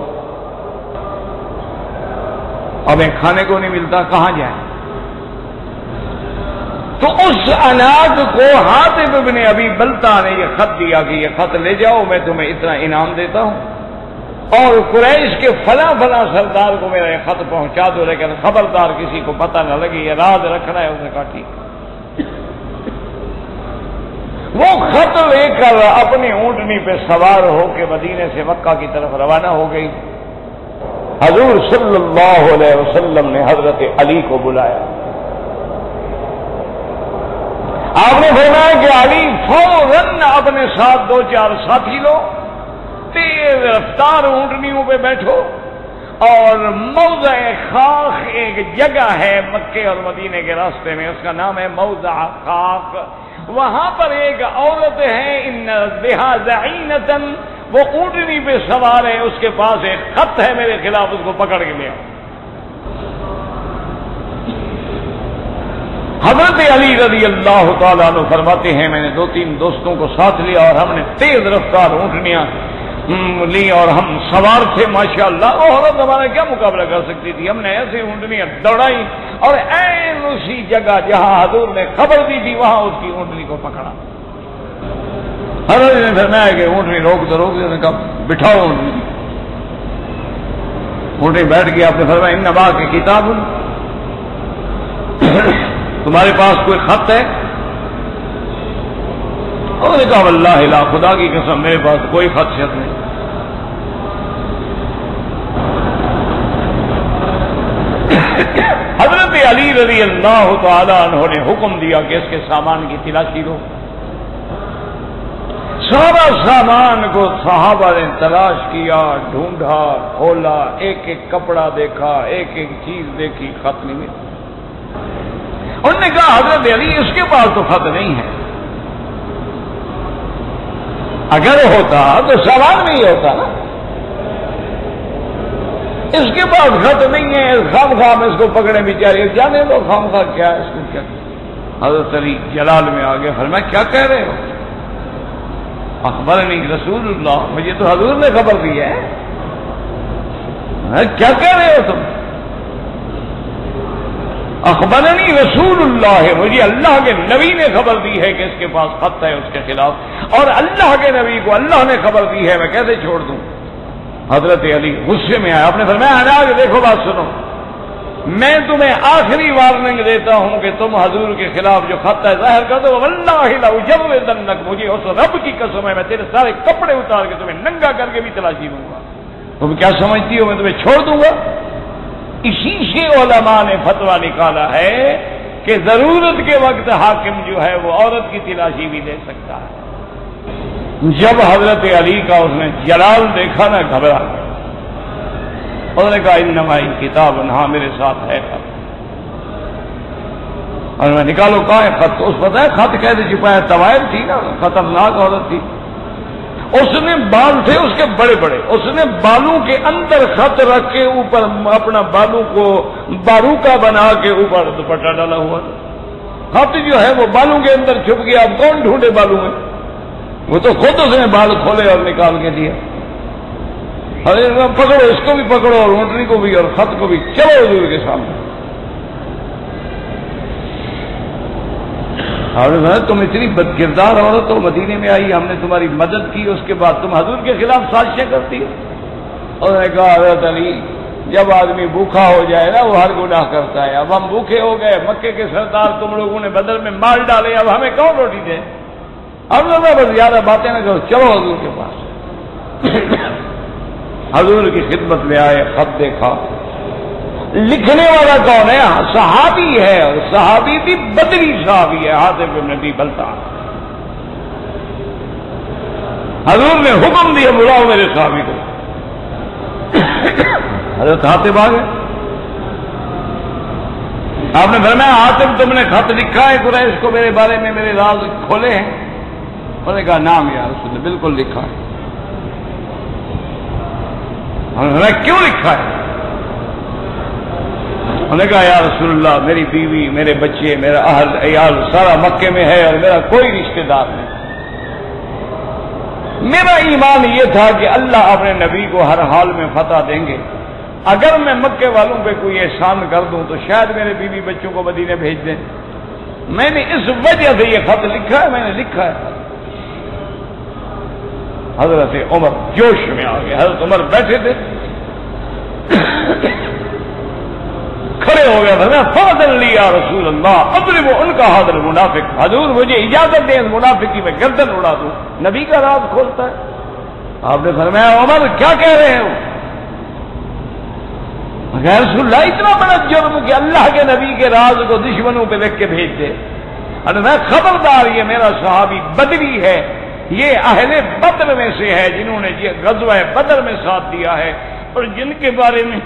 ہمیں کھانے کو نہیں ملتا, کہاں جائیں؟ تو اس عناق کو حاتب ابن ابی بلتہ نے یہ خط دیا کہ یہ خط لے جاؤ, میں تمہیں اتنا انعام دیتا ہوں, اور قریش کے فلاں فلاں سردار کو میرا یہ خط پہنچا دو, لیکن خبردار کسی کو پتہ نہ لگے, یہ راز رکھنا ہے. اس نے کہا ٹھیک. وہ خط لے کر اپنی اونٹنی پہ سوار ہو کے مدینے سے مکہ کی طرف روانہ ہو گئی. حضور صلی اللہ علیہ وسلم نے حضرت علی کو بلایا. آپ نے فرمایا کہ علی فوراً اپنے ساتھ دو چار ساتھی لو, تیز رفتار اونٹنیوں پہ بیٹھو, اور موضع خاخ ایک جگہ ہے مکے اور مدینے کے راستے میں, اس کا نام ہے موضع خاخ. وہاں پر ایک عورت ہے, ان بہا زعینتن, وہ اونٹنی پہ سوار ہے, اس کے پاس ایک خط ہے میرے خلاف, اس کو پکڑ کے لے آؤ. حضرت علی رضی اللہ تعالیٰ عنہ فرماتے ہیں میں نے دو تین دوستوں کو ساتھ لیا اور ہم نے تیز رفتار اونٹنیاں لی اور ہم سوار تھے ماشاءاللہ. عورت ہمارا کیا مقابلہ کر سکتی تھی؟ ہم نے ایسے اونٹنیاں دوڑائی اور عین اسی جگہ جہاں حضور نے خبر دی تھی وہاں اس کی اونٹنی کو پکڑا. حضرت نے فرمایا کہ اونٹنی روک دو روک دو. نے کہا بٹھاؤ اونٹنی. اونٹنی بیٹھ گئی. آپ نے فرمایا ان نبا کی کتاب, تمہارے پاس کوئی خط ہے؟ انہوں نے کہا واللہ لا, خدا کی قسم میرے پاس کوئی خط شت نہیں. حضرت علی رضی اللہ تعالی عنہ نے حکم دیا کہ اس کے سامان کی تلاشی لو. سارا سامان کو صحابہ نے تلاش کیا, ڈھونڈا, کھولا, ایک ایک کپڑا دیکھا, ایک ایک چیز دیکھی, خط نہیں ملا. انہوں نے کہا حضرت علی اس کے پاس تو خط نہیں ہے, اگر ہوتا تو سامان میں ہی ہوتا نا. اس کے پاس خط نہیں ہے, خام خام اس کو پکڑے بیچارے, جانے دو خام خواہ کیا اس کو کیا. حضرت علی جلال میں آ گیا, فرمایا کیا کہہ رہے ہو؟ اخبرنی رسول اللہ, مجھے تو حضور نے خبر دی ہے. کیا کہہ رہے ہو تم؟ اخبرنی رسول اللہ, مجھے اللہ کے نبی نے خبر دی ہے کہ اس کے پاس خط ہے اس کے خلاف, اور اللہ کے نبی کو اللہ نے خبر دی ہے, میں کیسے چھوڑ دوں؟ حضرت علی غصے میں آیا. آپ نے فرمایا عناق دیکھو بات سنو, میں تمہیں آخری وارننگ دیتا ہوں کہ تم حضور کے خلاف جو خط ہے ظاہر کر دو. واللہ لاجردنک, مجھے اس رب کی قسم ہے میں تیرے سارے کپڑے اتار کے تمہیں ننگا کر کے بھی تلاشی لوں گا. تم کیا سمجھتی ہو میں تمہیں چھوڑ دوں گا؟ اسی سے علماء نے فتویٰ نکالا ہے کہ ضرورت کے وقت حاکم جو ہے وہ عورت کی تلاشی بھی دے سکتا ہے. جب حضرت علی کا اس نے جلال دیکھا نا, گھبرا گیا. انہوں نے کہا انما کتاب, ہاں میرے ساتھ ہے خط. اور میں نکالو کہاں ہے خط؟ اس پتہ ہے خط کیسے چھپایا؟ طوائف تھی نا, خطرناک عورت تھی. اس نے بال تھے اس کے بڑے بڑے, اس نے بالوں کے اندر خط رکھ کے اوپر اپنا بالوں کو باروکا بنا کے اوپر دوپٹہ ڈالا ہوا تھا. خط جو ہے وہ بالوں کے اندر چھپ گیا. اب کون ڈھونڈے بالوں میں؟ وہ تو خود اس نے بال کھولے اور نکال کے دیا. ارے پکڑو, اس کو بھی پکڑو اور اونٹنی کو بھی اور خط کو بھی, چلو حضور کے سامنے. اور تم اتنی بد کردار عورت ہو, مدینے میں آئی, ہم نے تمہاری مدد کی, اس کے بعد تم حضور کے خلاف سازشیں کرتی ہو. انہوں نے کہا حضرت علی جب آدمی بھوکھا ہو جائے نا وہ ہر گناہ کرتا ہے. اب ہم بھوکے ہو گئے, مکے کے سردار تم لوگوں نے بدر میں مال ڈالے, اب ہمیں کون روٹی دے؟ اب لوگ بس زیادہ باتیں نہ کرو, چلو حضور کے پاس. حضور کی خدمت میں آئے, خط دیکھا, لکھنے والا کون ہے؟ صحابی ہے، اور صحابی بھی بدری صحابی ہے، حاطب بن ابی بلتع۔ حضور نے حکم دیا بلاؤ میرے صحابی کو، حضرت حاطب آ گئے۔ آپ نے فرمایا حاطب تم نے خط لکھا ہے قریش کو میرے بارے میں، میرے راز کھولے ہیں؟ انہوں نے کہا نام یا رسول اللہ، بالکل لکھا ہے۔ انہوں نے کیوں لکھا ہے؟ انہوں نے کہا یا رسول اللہ میری بیوی، میرے بچے، میرا اہل عیال سارا مکے میں ہے اور میرا کوئی رشتہ دار نہیں۔ میرا ایمان یہ تھا کہ اللہ اپنے نبی کو ہر حال میں فتح دیں گے، اگر میں مکے والوں پہ کوئی احسان کر دوں تو شاید میرے بیوی بچوں کو مدینے بھیج دیں۔ میں نے اس وجہ سے یہ خط لکھا ہے، میں نے لکھا ہے۔ حضرت عمر جوش میں آ گئے۔ حضرت عمر بیٹھے تھے، کھڑے ہو گیا تھا، فاضل لیا رسول اللہ اضرب ان کا حاضر منافق، حضور مجھے اجازت دیں منافقی میں گردن اڑا دوں، نبی کا راز کھولتا ہے۔ آپ نے فرمایا عمر کیا کہہ رہے ہو؟ رسول اللہ اتنا بڑا جرم کہ اللہ کے نبی کے راز کو دشمنوں پہ لکھ کے بھیج دے۔ اور میں خبردار یہ میرا صحابی بدری ہے، یہ اہل بدر میں سے ہے جنہوں نے یہ غزوہ بدر میں ساتھ دیا ہے، اور جن کے بارے میں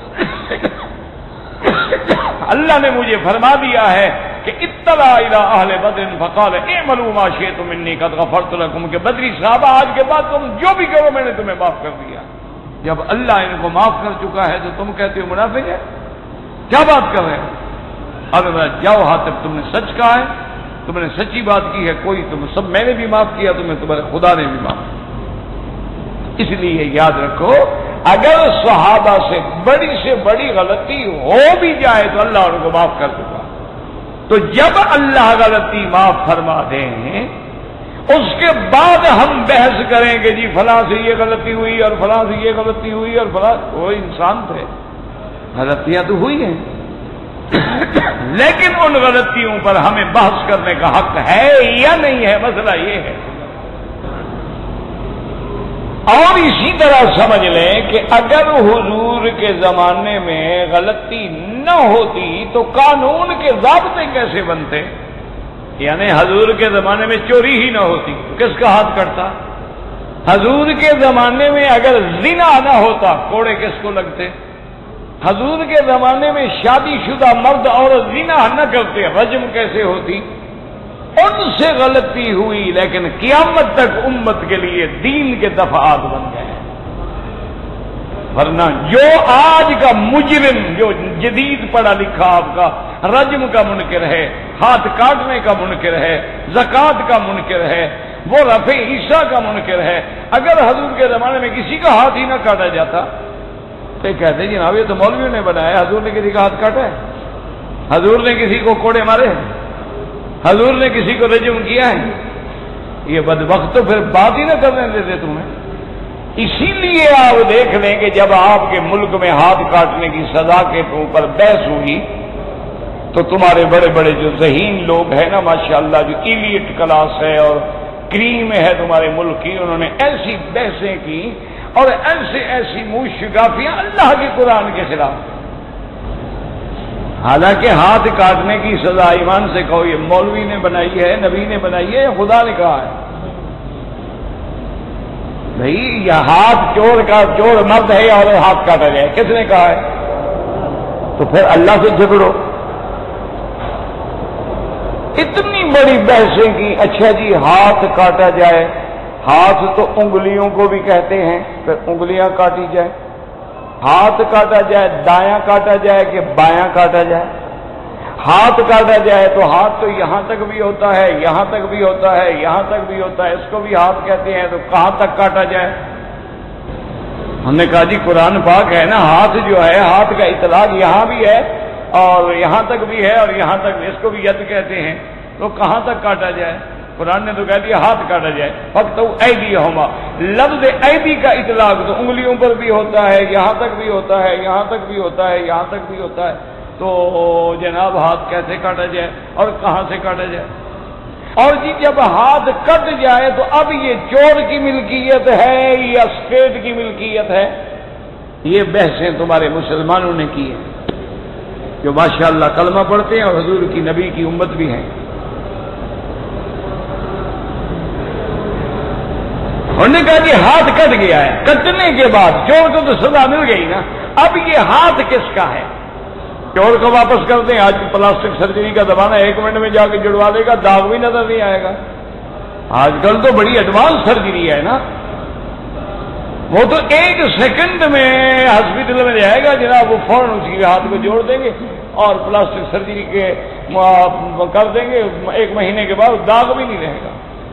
اللہ نے مجھے فرما دیا ہے کہ اطلع الی اہل بدر فقال اعملوا ما شئتم انی قد غفرت لكم، کہ بدری صحابہ آج کے بعد تم جو بھی کرو میں نے تمہیں معاف کر دیا۔ جب اللہ ان کو معاف کر چکا ہے تو تم کہتے ہو منافق ہے؟ کیا بات کر رہے ہو؟ اب جاؤ حاطب تم نے سچ کہا ہے، تم نے سچی بات کی ہے، کوئی تم سب میں نے بھی معاف کیا، تمہیں تمہارے خدا نے بھی معاف کیا۔ اس لیے یاد رکھو اگر صحابہ سے بڑی سے بڑی غلطی ہو بھی جائے تو اللہ ان کو معاف کر چکا، تو جب اللہ غلطی معاف فرما دیں اس کے بعد ہم بحث کریں کہ جی فلاں سے یہ غلطی ہوئی اور فلاں سے یہ غلطی ہوئی اور فلاں، وہ انسان تھے، غلطیاں تو ہوئی ہیں لیکن ان غلطیوں پر ہمیں بحث کرنے کا حق ہے یا نہیں ہے، مسئلہ یہ ہے۔ اور اسی طرح سمجھ لیں کہ اگر حضور کے زمانے میں غلطی نہ ہوتی تو قانون کے ضابطے کیسے بنتے؟ یعنی حضور کے زمانے میں چوری ہی نہ ہوتی تو کس کا ہاتھ کٹتا؟ حضور کے زمانے میں اگر زنا نہ ہوتا کوڑے کس کو لگتے؟ حضور کے زمانے میں شادی شدہ مرد عورت زنا نہ کرتے رجم کیسے ہوتی؟ ان سے غلطی ہوئی لیکن قیامت تک امت کے لیے دین کے دفعات بن گئے، ورنہ جو آج کا مجرم جو جدید پڑھا لکھا آپ کا رجم کا منکر ہے، ہاتھ کاٹنے کا منکر ہے، زکوٰۃ کا منکر ہے، وہ رفع عیسیٰ کا منکر ہے، اگر حضور کے زمانے میں کسی کا ہاتھ ہی نہ کاٹا جاتا تو کہتے جناب یہ تو مولویوں نے بنایا، حضور نے کسی کا ہاتھ کاٹا ہے؟ حضور نے کسی کو کوڑے مارے ہیں؟ حضور نے کسی کو رجم کیا ہے؟ یہ بدبخت تو پھر بات ہی نہ کرنے دیتے تمہیں۔ اسی لیے آپ دیکھ لیں کہ جب آپ کے ملک میں ہاتھ کاٹنے کی سزا کے اوپر بحث ہوئی تو تمہارے بڑے بڑے جو ذہین لوگ ہیں نا ماشاءاللہ، جو ایلیٹ کلاس ہے اور کریم ہے تمہارے ملک کی، انہوں نے ایسی بحثیں کی اور ایسے ایسی منہ شگافیاں اللہ کے قرآن کے خلاف۔ حالانکہ ہاتھ کاٹنے کی سزا ایمان سے کہو یہ مولوی نے بنائی ہے، نبی نے بنائی ہے، خدا نے کہا ہے؟ بھائی یہ ہاتھ چور کا چور مرد ہے اور ہاتھ کاٹا جائے، کس نے کہا ہے؟ تو پھر اللہ سے جھگڑو۔ اتنی بڑی بحثیں کی، اچھا جی ہاتھ کاٹا جائے، ہاتھ تو انگلیوں کو بھی کہتے ہیں، پھر انگلیاں کاٹی جائے، ہاتھ کاٹا جائے دایاں کاٹا جائے کہ بایاں کاٹا جائے؟ ہاتھ کاٹا جائے تو ہاتھ تو یہاں تک بھی ہوتا ہے، یہاں تک بھی ہوتا ہے، یہاں تک بھی ہوتا ہے، اس کو بھی ہاتھ کہتے ہیں، تو کہاں تک کاٹا جائے؟ ہم نے کہا جی قرآن پاک ہے نا، ہاتھ جو ہے ہاتھ کا اطلاق یہاں بھی ہے اور یہاں تک بھی ہے اور یہاں تک، اس کو بھی ید کہتے ہیں، تو کہاں تک کاٹا جائے؟ قرآن نے تو کہہ دیا ہاتھ کاٹا جائے، فقط ایدیہما، لفظ ایدی کا اطلاق تو انگلیوں پر بھی ہوتا ہے، یہاں تک بھی ہوتا ہے، یہاں تک بھی ہوتا ہے، یہاں تک بھی ہوتا ہے، تو جناب ہاتھ کیسے کاٹا جائے اور کہاں سے کاٹا جائے؟ اور جی جب ہاتھ کٹ جائے تو اب یہ چور کی ملکیت ہے یا اسٹیٹ کی ملکیت ہے؟ یہ بحثیں تمہارے مسلمانوں نے کی ہیں۔ جو ماشاءاللہ کلمہ پڑھتے ہیں اور حضور کی نبی کی امت بھی ہیں. انہوں نے کہا کہ ہاتھ کٹ گیا ہے. کٹنے کے بعد چور کو تو سزا مل گئی نا، اب یہ ہاتھ کس کا ہے؟ چور کو واپس کر دیں. آج پلاسٹک سرجری کا زمانہ ہے، ایک منٹ میں جا کے جڑوا لے گا، داغ بھی نظر نہیں آئے گا. آج کل تو بڑی ایڈوانس سرجری ہے نا، وہ تو ایک سیکنڈ میں ہاسپٹل میں جائے گا جناب، وہ فوراً اس کے ہاتھ کو جوڑ دیں گے اور پلاسٹک سرجری کے کر دیں گے. ایک مہینے کے بعد داغ بھی نہیں رہے گا.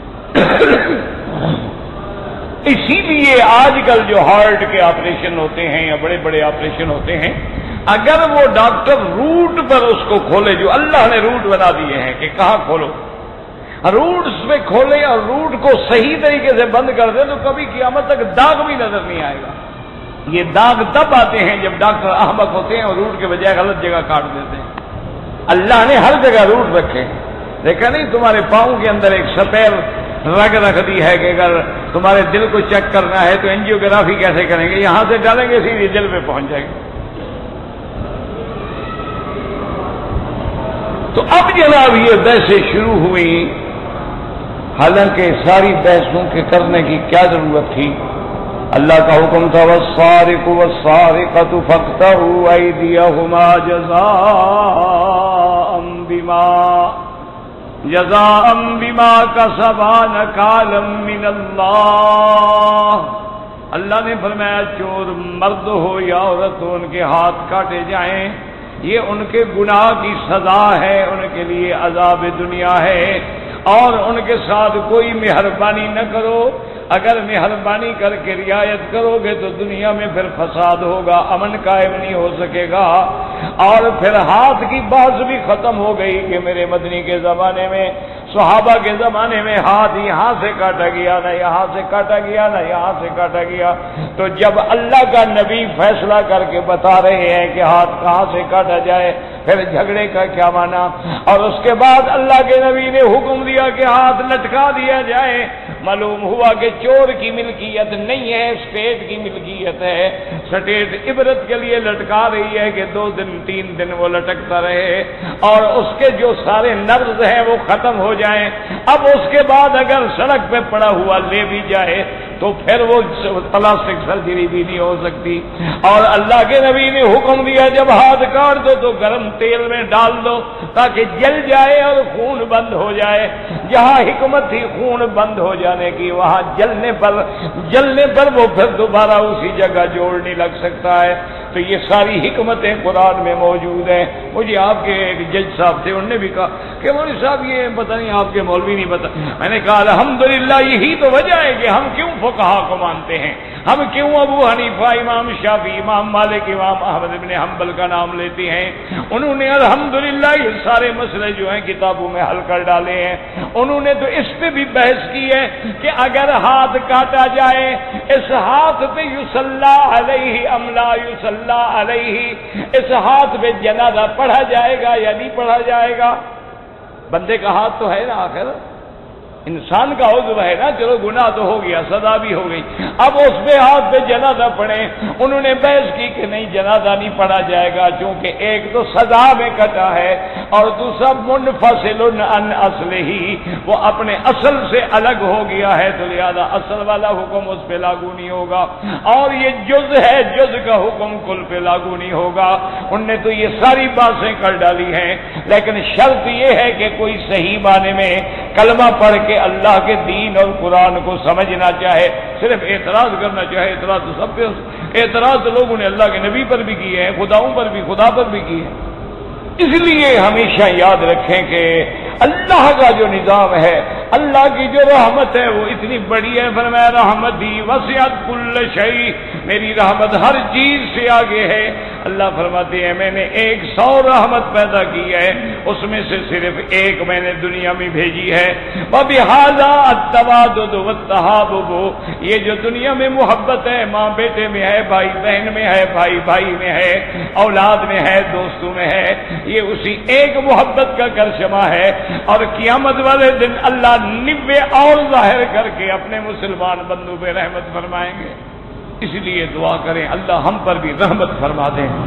اسی لیے آج کل جو ہارٹ کے آپریشن ہوتے ہیں یا بڑے بڑے آپریشن ہوتے ہیں، اگر وہ ڈاکٹر روٹ پر اس کو کھولے، جو اللہ نے روٹ بنا دیے ہیں کہ کہاں کھولو، روٹس میں کھولے اور روٹ کو صحیح طریقے سے بند کر دے تو کبھی قیامت تک داغ بھی نظر نہیں آئے گا. یہ داغ تب آتے ہیں جب ڈاکٹر احمق ہوتے ہیں اور روٹ کے بجائے غلط جگہ کاٹ دیتے ہیں. اللہ نے ہر جگہ روٹ رکھے، دیکھا نہیں تمہارے پاؤں کے اندر ایک سپیر رگ رکھ دی ہے کہ اگر تمہارے دل کو چیک کرنا ہے تو اینجیوگرافی کیسے کریں گے، یہاں سے ڈالیں گے سیدھی دل پہ پہنچ جائے گا. تو اب جناب یہ بحثیں شروع ہوئی، حالانکہ ساری بحثوں کے کرنے کی کیا ضرورت تھی؟ اللہ کا حکم تھا والسارق والسارقۃ فاقطعوا ایدیہما جزاء بما جزاء بما کسبا نکالا من اللہ. اللہ نے فرمایا چور مرد ہو یا عورت ہو، ان کے ہاتھ کاٹے جائیں، یہ ان کے گناہ کی سزا ہے، ان کے لیے عذاب دنیا ہے، اور ان کے ساتھ کوئی مہربانی نہ کرو. اگر مہربانی کر کے رعایت کرو گے تو دنیا میں پھر فساد ہوگا، امن قائم نہیں ہو سکے گا. اور پھر ہاتھ کی بات بھی ختم ہو گئی کہ میرے مدنی کے زمانے میں، صحابہ کے زمانے میں ہاتھ یہاں سے کاٹا گیا، نہ یہاں سے کاٹا گیا، نہ یہاں سے کاٹا گیا. تو جب اللہ کا نبی فیصلہ کر کے بتا رہے ہیں کہ ہاتھ کہاں سے کاٹا جائے، پھر جھگڑے کا کیا معنی؟ اور اس کے بعد اللہ کے نبی نے حکم دیا کہ ہاتھ لٹکا دیا جائے. معلوم ہوا کہ چور کی ملکیت نہیں ہے، اسٹیٹ کی ملکیت ہے. اسٹیٹ عبرت کے لیے لٹکا رہی ہے کہ دو دن تین دن وہ لٹکتا رہے اور اس کے جو سارے نبض ہیں وہ ختم ہو جائیں. اب اس کے بعد اگر سڑک پہ پڑا ہوا لے بھی جائے تو پھر وہ پلاسٹک سرجری بھی نہیں ہو سکتی. اور اللہ کے نبی نے حکم دیا جب ہاتھ کاٹ دو تو گرم تیل میں ڈال دو تاکہ جل جائے اور خون بند ہو جائے. جہاں حکمت تھی خون بند ہو جانے کی، وہاں جلنے پر جلنے پر وہ پھر دوبارہ اسی جگہ جوڑ نہیں لگ سکتا ہے. تو یہ ساری حکمتیں قرآن میں موجود ہیں. مجھے آپ کے ایک جج صاحب تھے، انہوں نے بھی کہا کہ مولوی صاحب یہ پتہ نہیں آپ کے مولوی نہیں بتا. میں نے کہا الحمدللہ یہی تو وجہ ہے کہ ہم کیوں فقہا کو مانتے ہیں، ہم کیوں ابو حنیفہ، امام شافعی، امام مالک، امام احمد بن حنبل کا نام لیتے ہیں. انہوں نے الحمدللہ یہ سارے مسئلے جو ہیں کتابوں میں حل کر ڈالے ہیں. انہوں نے تو اس پہ بھی بحث کی ہے کہ اگر ہاتھ کاٹا جائے اس ہاتھ پہ یصلی علیہ ام لا یصلی علیہ، اس ہاتھ پہ جنازہ پڑھا جائے گا یا نہیں پڑھا جائے گا. بندے کا ہاتھ تو ہے نا، آخر انسان کا عضو ہے نا، چلو گناہ تو ہو گیا، سزا بھی ہو گئی، اب اس پہ ہاتھ پہ جنازہ پڑھے. انہوں نے بحث کی کہ نہیں جنازہ نہیں پڑھا جائے گا، چونکہ ایک تو سزا میں کٹا ہے اور دوسرا منفصل عن اصلہ، وہ اپنے اصل سے الگ ہو گیا ہے، تو لہذا اصل والا حکم اس پہ لاگو نہیں ہوگا، اور یہ جز ہے، جز کا حکم کل پہ لاگو نہیں ہوگا. ان نے تو یہ ساری باتیں کر ڈالی ہیں، لیکن شرط یہ ہے کہ کوئی صحیح معنی میں کلمہ پڑھ کے اللہ کے دین اور قرآن کو سمجھنا چاہے. صرف اعتراض کرنا چاہے، اعتراض تو سب پہ، اعتراض تو لوگوں نے اللہ کے نبی پر بھی کیے ہیں، خداؤں پر بھی، خدا پر بھی کیے ہیں. اس لیے ہمیشہ یاد رکھیں کہ اللہ کا جو نظام ہے، اللہ کی جو رحمت ہے وہ اتنی بڑی ہے. فرمایا رحمتی وسعت کل شیء، میری رحمت ہر چیز سے آگے ہے. اللہ فرماتے ہیں میں نے ایک سو رحمت پیدا کی ہے، اس میں سے صرف ایک میں نے دنیا میں بھیجی ہے. وَبِهَذَا التَّوَادُدُ وَالتَّحَابُبُ، یہ جو دنیا میں محبت ہے، ماں بیٹے میں ہے، بھائی بہن میں ہے، بھائی بھائی میں ہے، اولاد میں ہے، دوستوں میں ہے، یہ اسی ایک محبت کا کرشمہ ہے. اور قیامت والے دن اللہ نوے اور ظاہر کر کے اپنے مسلمان بندوں پہ رحمت فرمائیں گے. اس لیے دعا کریں اللہ ہم پر بھی رحمت فرما دیں.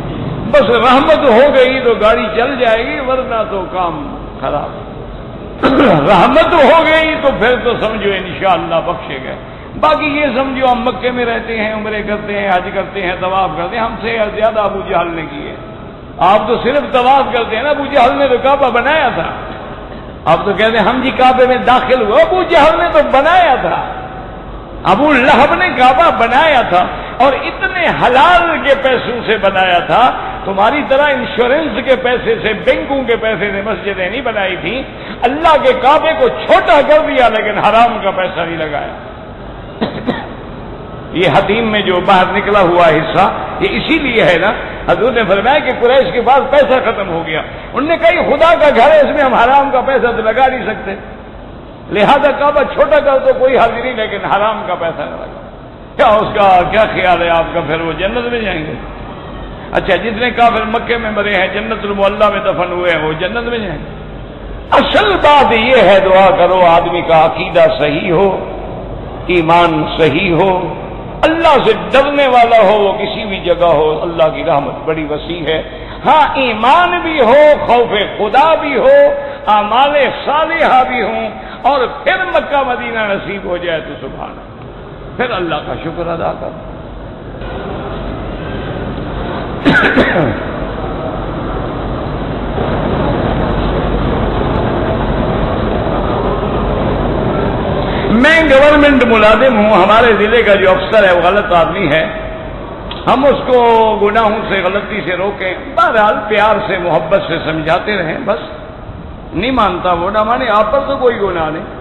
بس رحمت ہو گئی تو گاڑی چل جائے گی، ورنہ تو کام خراب۔ رحمت ہو گئی تو پھر تو سمجھو انشاءاللہ بخشے گئے۔ باقی یہ سمجھو ہم مکے میں رہتے ہیں، عمرے کرتے ہیں، حج کرتے ہیں، طواف کرتے ہیں، ہم سے زیادہ ابو جہل نے کیے۔ آپ تو صرف طواف کرتے ہیں نا، ابو جہل نے تو کعبہ بنایا تھا۔ آپ تو کہتے ہیں ہم جی کعبے میں داخل ہوئے، ابو جہل نے تو بنایا تھا، ابو لہب نے کعبہ بنایا تھا، اور اتنے حلال کے پیسوں سے بنایا تھا۔ تمہاری طرح انشورنس کے پیسے سے، بینکوں کے پیسے سے مسجدیں نہیں بنائی تھی۔ اللہ کے کعبے کو چھوٹا کر دیا لیکن حرام کا پیسہ نہیں لگایا۔ یہ حتیم میں جو باہر نکلا ہوا حصہ یہ اسی لیے ہے نا، حضور نے فرمایا کہ قریش کے پاس پیسہ ختم ہو گیا، انہوں نے کہا خدا کا گھر ہے، اس میں ہم حرام کا پیسہ تو لگا نہیں سکتے، لہذا کعبہ چھوٹا کر تو کوئی حاضر نہیں، لیکن حرام کا پیسہ نہ لگا۔ کیا اس کا کیا خیال ہے آپ کا؟ پھر وہ جنت میں جائیں گے؟ اچھا جتنے کافر مکے میں مرے ہیں، جنت المعلا میں دفن ہوئے ہیں، وہ جنت میں جائیں گے؟ اصل بات یہ ہے، دعا کرو آدمی کا عقیدہ صحیح ہو، ایمان صحیح ہو، اللہ سے ڈرنے والا ہو، وہ کسی بھی جگہ ہو، اللہ کی رحمت بڑی وسیع ہے۔ ہاں ایمان بھی ہو، خوف خدا بھی ہو، اعمال صالحہ بھی ہوں، اور پھر مکہ مدینہ نصیب ہو جائے تو سبحان اللہ، پھر اللہ کا شکر ادا کر۔ میں گورنمنٹ ملازم ہوں، ہمارے ضلع کا جو افسر ہے وہ غلط آدمی ہے، ہم اس کو گناہوں سے، غلطی سے روکیں، بہرحال پیار سے محبت سے سمجھاتے رہیں، بس نہیں مانتا وہ نہ مانے، آپ پر تو کوئی گناہ نہیں۔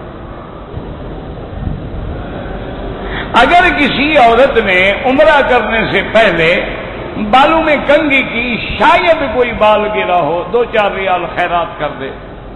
اگر کسی عورت نے عمرہ کرنے سے پہلے بالوں میں کنگھی کی، شاید کوئی بال گرا ہو، دو چار ریال خیرات کر دے۔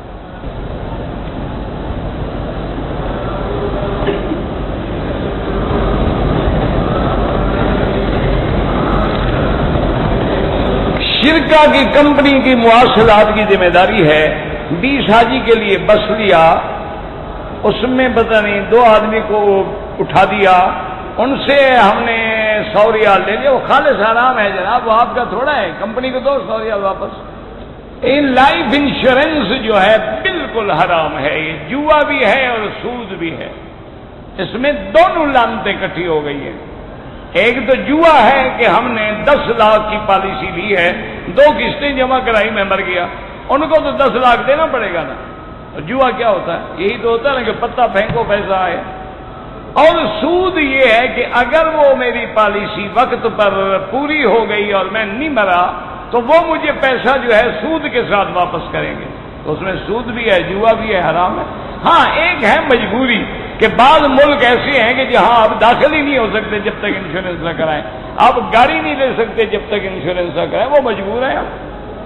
شرکا کی کمپنی کی مواصلات کی ذمہ داری ہے، بیس حاجی کے لیے بس لیا، اس میں پتہ نہیں دو آدمی کو اٹھا دیا، ان سے ہم نے سو ریال لے لیا، وہ خالص حرام ہے جناب، وہ آپ کا تھوڑا ہے، کمپنی کو دو سو ریال واپس۔ لائف انشورنس جو ہے بالکل حرام ہے، یہ جوا بھی ہے اور سود بھی ہے، اس میں دونوں لعنتیں اکٹھی ہو گئی ہیں۔ ایک تو جوا ہے کہ ہم نے دس لاکھ کی پالیسی لی ہے، دو قسطیں جمع کرائی، میں مر گیا، ان کو تو دس لاکھ دینا پڑے گا نا۔ جوا کیا ہوتا ہے؟ یہی تو ہوتا ہے نا کہ پتہ پھینکو پیسہ آئے۔ اور سود یہ ہے کہ اگر وہ میری پالیسی وقت پر پوری ہو گئی اور میں نہیں مرا تو وہ مجھے پیسہ جو ہے سود کے ساتھ واپس کریں گے، تو اس میں سود بھی ہے، جوا بھی ہے، حرام ہے۔ ہاں ایک ہے مجبوری کہ بعض ملک ایسے ہیں کہ جہاں آپ داخل ہی نہیں ہو سکتے جب تک انشورنس نہ کرائیں، آپ گاڑی نہیں لے سکتے جب تک انشورنس نہ کرائیں، وہ مجبور ہیں آپ۔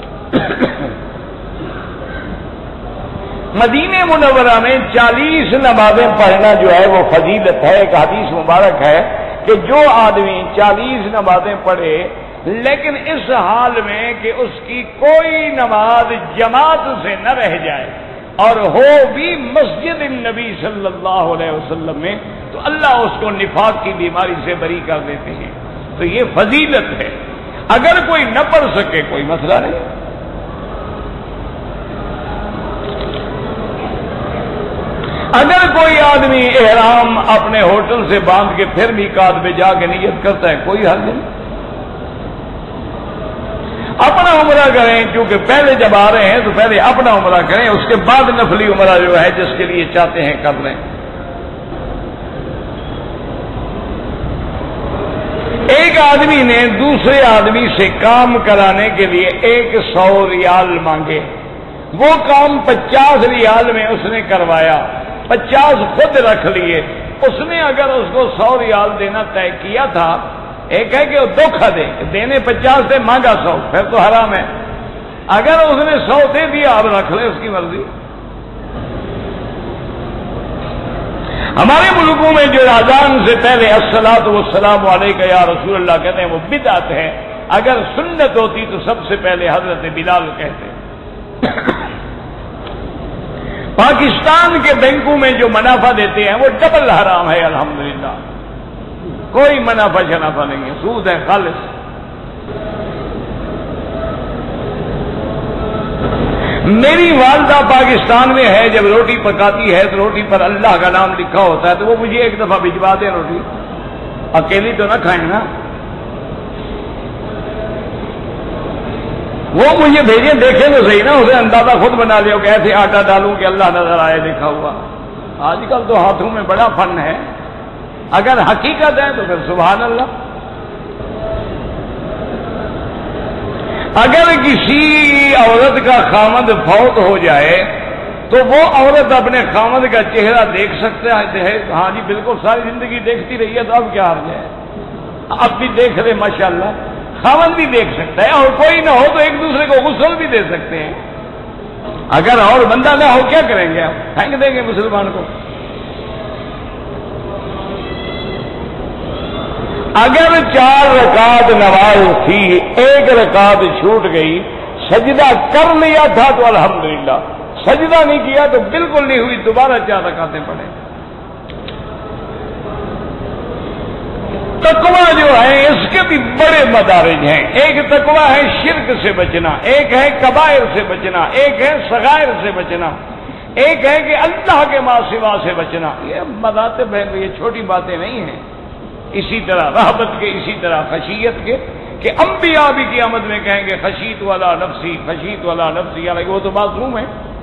مدینہ منورہ میں چالیس نمازیں پڑھنا جو ہے وہ فضیلت ہے، ایک حدیث مبارک ہے کہ جو آدمی چالیس نمازیں پڑھے لیکن اس حال میں کہ اس کی کوئی نماز جماعت سے نہ رہ جائے اور ہو بھی مسجد النبی صلی اللہ علیہ وسلم میں، تو اللہ اس کو نفاق کی بیماری سے بری کر دیتے ہیں۔ تو یہ فضیلت ہے، اگر کوئی نہ پڑھ سکے کوئی مسئلہ نہیں۔ اگر کوئی آدمی احرام اپنے ہوٹل سے باندھ کے پھر میقات میں جا کے نیت کرتا ہے، کوئی حل نہیں، اپنا عمرہ کریں، کیونکہ پہلے جب آ رہے ہیں تو پہلے اپنا عمرہ کریں، اس کے بعد نفلی عمرہ جو ہے جس کے لیے چاہتے ہیں کر لیں۔ ایک آدمی نے دوسرے آدمی سے کام کرانے کے لیے ایک سو ریال مانگے، وہ کام پچاس ریال میں اس نے کروایا، پچاس خود رکھ لیے، اس نے اگر اس کو سو ریال دینا طے کیا تھا، ایک ہے کہ وہ دھوکھا دے، دینے پچاس دے مانگا سو، پھر تو حرام ہے۔ اگر اس نے سو دے دیا اب رکھ لے، اس کی مرضی۔ ہمارے ملکوں میں جو اذان سے پہلے الصلاۃ والسلام علیک یا رسول اللہ کہتے ہیں وہ بدعت ہے، اگر سنت ہوتی تو سب سے پہلے حضرت بلال کہتے۔ پاکستان کے بینکوں میں جو منافع دیتے ہیں وہ ڈبل حرام ہے، الحمدللہ کوئی منافع شنافع نہیں ہے، سود ہے خالص۔ میری والدہ پاکستان میں ہے، جب روٹی پکاتی ہے تو روٹی پر اللہ کا نام لکھا ہوتا ہے، تو وہ مجھے ایک دفعہ بھجوا دیں روٹی، اکیلی تو نہ کھائیں نا، وہ مجھے بھیجیں، دیکھیں تو صحیح نا، اسے اندازہ خود بنا لیا کہ ایسے آٹا ڈالوں کہ اللہ نظر آئے لکھا ہوا۔ آج کل تو ہاتھوں میں بڑا فن ہے، اگر حقیقت ہے تو پھر سبحان اللہ۔ اگر کسی عورت کا خامد فوت ہو جائے تو وہ عورت اپنے خامد کا چہرہ دیکھ سکتا ہے؟ ہاں جی بالکل، ساری زندگی دیکھتی رہی ہے تو اب کیا حرج ہے، اب بھی دیکھ رہے ماشاءاللہ، خامد بھی دیکھ سکتا ہے، اور کوئی نہ ہو تو ایک دوسرے کو غسل بھی دے سکتے ہیں۔ اگر اور بندہ نہ ہو کیا کریں گے، آپ پھینک دیں گے مسلمان کو؟ اگر چار رکعت نماز تھی، ایک رکعت چھوٹ گئی، سجدہ کر لیا تھا تو الحمدللہ، سجدہ نہیں کیا تو بالکل نہیں ہوئی، دوبارہ چار رکعتیں پڑھیں۔ تقویٰ جو ہے اس کے بھی بڑے مدارج ہیں، ایک تقویٰ ہے شرک سے بچنا، ایک ہے کبائر سے بچنا، ایک ہے صغائر سے بچنا، ایک ہے کہ اللہ کے ما سوا سے بچنا۔ یہ مراتب ہیں، یہ چھوٹی باتیں نہیں ہیں۔ اسی طرح رہبت کے، اسی طرح خشیت کے، کہ انبیاء بھی قیامت میں کہیں گے خشیت والا نفسی، خشیت والا نفسی، حالانکہ وہ تو معصوم ہے۔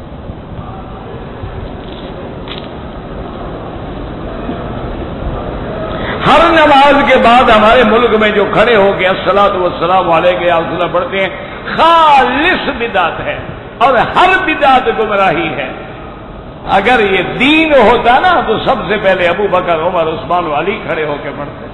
ہر نماز کے بعد ہمارے ملک میں جو کھڑے ہو کے الصلاۃ والسلام علیک یا رسول اللہ پڑھتے ہیں، خالص بدعت ہے، اور ہر بدعت گمراہی ہے۔ اگر یہ دین ہوتا نا تو سب سے پہلے ابو بکر، عمر، عثمان و علی کھڑے ہو کے پڑھتے۔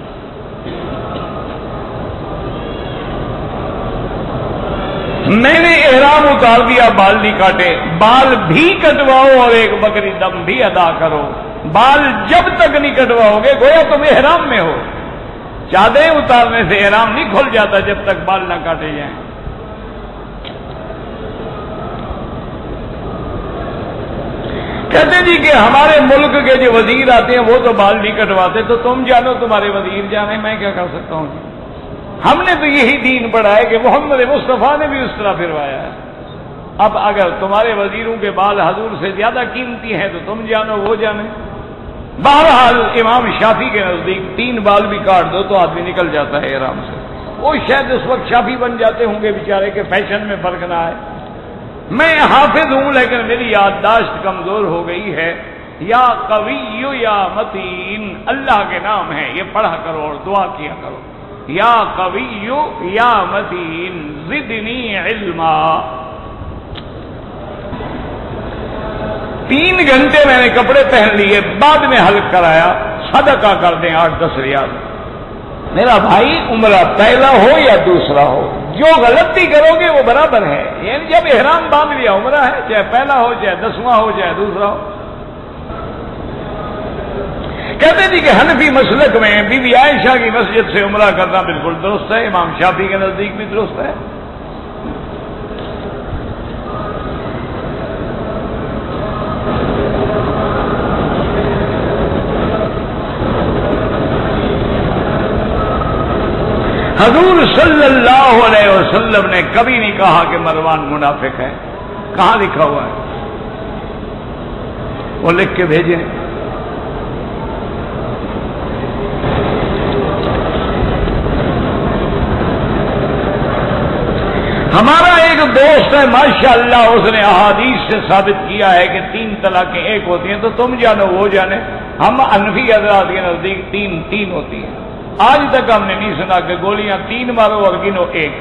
میں نے احرام اتار دیا، بال نہیں کاٹے، بال بھی کٹواؤ اور ایک بکری دم بھی ادا کرو۔ بال جب تک نہیں کٹواؤ گے گویا تم احرام میں ہو۔ چادریں اتارنے سے احرام نہیں کھل جاتا جب تک بال نہ کاٹے جائیں۔ کہتے جی کہ ہمارے ملک کے جو وزیر آتے ہیں وہ تو بال نہیں کٹواتے، تو تم جانو تمہارے وزیر جانے، میں کیا کر سکتا ہوں؟ ہم نے تو یہی دین پڑھا ہے کہ محمد مصطفیٰ نے بھی اس طرح پھروایا ہے۔ اب اگر تمہارے وزیروں کے بال حضور سے زیادہ قیمتی ہیں تو تم جانو، وہ جانے۔ بہرحال امام شافعی کے نزدیک تین بال بھی کاٹ دو تو آدمی نکل جاتا ہے آرام سے۔ وہ شاید اس وقت شافعی بن جاتے ہوں گے بیچارے کے فیشن میں فرق نہ آئے۔ میں حافظ ہوں لیکن میری یادداشت کمزور ہو گئی ہے۔ یا قوی یا متین اللہ کے نام ہے، یہ پڑھا کرو اور دعا کیا کرو۔ یا قوی یا متین زدنی علما۔ تین گھنٹے میں نے کپڑے پہن لیے، بعد میں حلق کرایا، صدقہ کر دیں آٹھ دس ریال۔ میرا بھائی عمرہ پہلا ہو یا دوسرا ہو، جو غلطی کرو گے وہ برابر ہے۔ یعنی جب احرام باندھ لیا عمرہ ہے، چاہے پہلا ہو، چاہے دسواں ہو، چاہے دوسرا ہو۔ کہتے تھے کہ حنفی مسلک میں بی بی عائشہ کی مسجد سے عمرہ کرنا بالکل درست ہے، امام شافعی کے نزدیک بھی درست ہے۔ حضور صلی اللہ علیہ وسلم نے کبھی نہیں کہا کہ مروان منافق ہے۔ کہاں لکھا ہوا ہے؟ وہ لکھ کے بھیجیں۔ ہمارا ایک دوست ہے ماشاءاللہ، اس نے احادیث سے ثابت کیا ہے کہ تین طلاقیں ایک ہوتی ہیں، تو تم جانو وہ جانے۔ ہم حنفی حضرات کے نزدیک تین تین ہوتی ہیں۔ آج تک ہم نے نہیں سنا کہ گولیاں تین مارو اور گنو ایک۔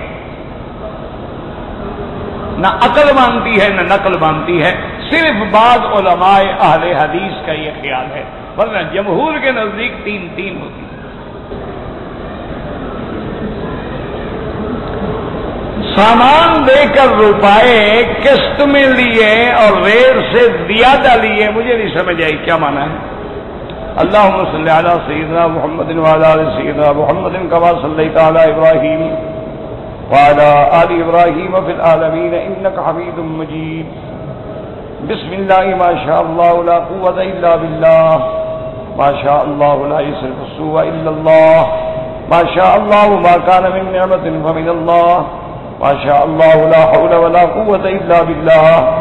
نہ عقل مانتی ہے نہ نقل مانتی ہے، صرف بعض علماء اہل حدیث کا یہ خیال ہے، ورنہ جمہور کے نزدیک تین تین ہوتی ہے۔ سامان دے کر روپائے قسط میں لیے اور ریٹ سے زیادہ لیے، مجھے نہیں سمجھ آئی کیا مانا ہے۔ اللهم صل على سيدنا محمد وعلى ال سيدنا محمد كما صليت على ابراهيم وعلى ال ابراهيم في العالمين انك حميد مجيد۔ بسم الله ما شاء الله لا قوة الا بالله، ما شاء الله لا يصرف السوء الا الله، ما شاء الله ما كان من نعمة فمن الله، ما شاء الله لا حول ولا قوة الا بالله۔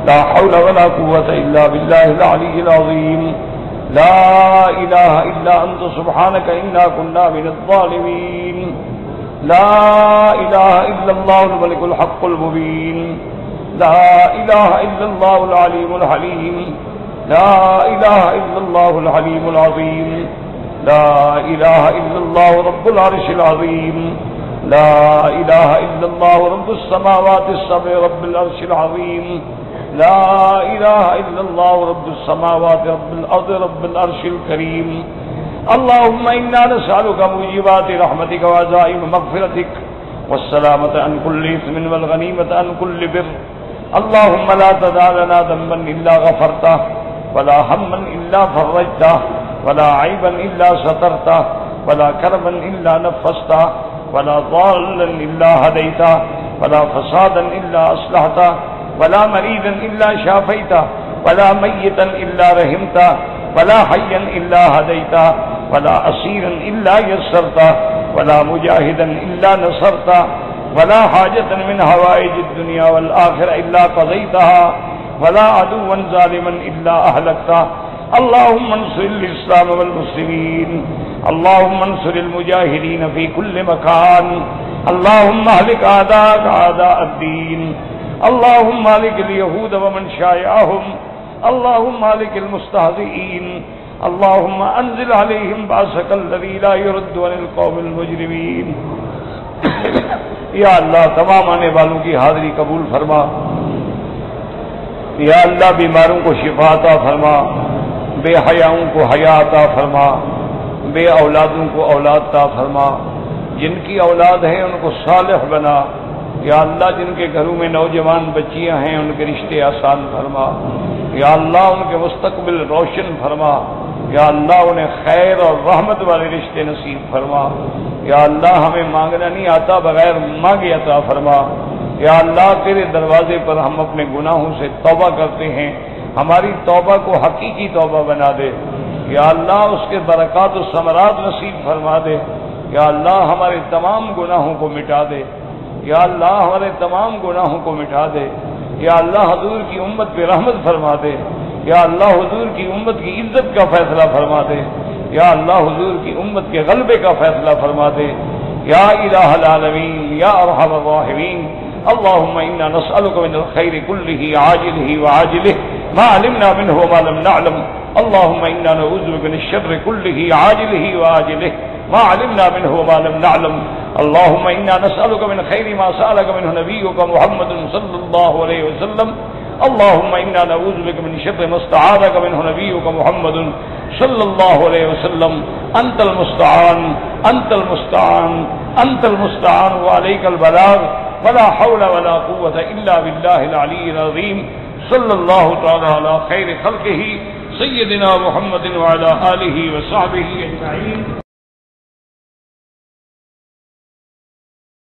لا حول ولا قوة إلا بالله العلي العظيم لا إله إلا أنت سبحانك إنا كنا من الظالمين لا إله إلا الله الملك الحق المبين لا إله إلا الله العليم الحليم لا إله إلا الله الحليم العظيم لا إله إلا الله رب العرش العظيم لا إله إلا الله رب السماوات السبع رب العرش العظيم لا إله إلا الله رب السماوات رب الأرض رب العرش الكريم اللهم إنا نسألك موجبات رحمتك وعزائم مغفرتك والسلامة عن كل إثم والغنيمة عن كل بر اللهم لا تدع لنا ذنبا إلا غفرته ولا هما إلا فرجته ولا عيبا إلا سترته ولا كربا إلا نفسته ولا ضالا إلا هديته ولا فسادا إلا أصلحته ولا مريضا إلا شافيته ولا ميتا إلا رحمته ولا حيا إلا هديته ولا أسيرا إلا يسرته ولا مجاهدا إلا نصرته ولا حاجة من حوائج الدنيا والآخرة إلا قضيتها ولا عدوا ظالما إلا أهلكته اللهم انصر الإسلام والمسلمين اللهم انصر المجاهدين في كل مكان اللهم اهلك أعداءك أعداء الدين اللهم اهلك اليهود ومن شايعهم اللهم اهلك المستهزئين اللهم انزل عليهم بأسك الذي لا يرد عن القوم المجرمين یا اللہ تمام آنے والوں کی حاضری قبول فرما یا اللہ بیماروں کو شفا عطا فرما بے حیاؤں کو حیا عطا فرما بے اولادوں کو اولاد عطا فرما جن کی اولاد ہیں ان کو صالح بنا یا اللہ جن کے گھروں میں نوجوان بچیاں ہیں ان کے رشتے آسان فرما یا اللہ ان کے مستقبل روشن فرما یا اللہ انہیں خیر اور رحمت والے رشتے نصیب فرما یا اللہ ہمیں مانگنا نہیں آتا بغیر مانگے عطا فرما یا اللہ تیرے دروازے پر ہم اپنے گناہوں سے توبہ کرتے ہیں ہماری توبہ کو حقیقی توبہ بنا دے یا اللہ اس کے برکات و ثمرات نصیب فرما دے یا اللہ ہمارے تمام گناہوں کو مٹا دے یا اللہ ہمارے تمام گناہوں کو مٹا دے یا اللہ حضور کی امت پہ رحمت فرما دے یا اللہ حضور کی امت کی عزت کا فیصلہ فرما دے یا اللہ حضور کی امت کے غلبے کا فیصلہ فرما دے یا الہ العالمین یا ارحم الراحمین اللهم انا نسألك من الخير كله عاجله وعاجله ما علمنا منه وما لم نعلم اللهم انا نعوذ بك من الشر كله عاجله وعاجله ما علمنا منه وما لم نعلم اللهم انا نسألك من خير ما سألك منه نبيك محمد صلى الله عليه وسلم اللهم انا نعوذ بك من شر ما استعاذك منه نبيك محمد صلى الله عليه وسلم انت المستعان انت المستعان انت المستعان وعليك البلاغ ولا حول ولا قوة الا بالله العلي العظيم صلى الله تعالى على خير خلقه سيدنا محمد وعلى آله وصحبه اجمعين.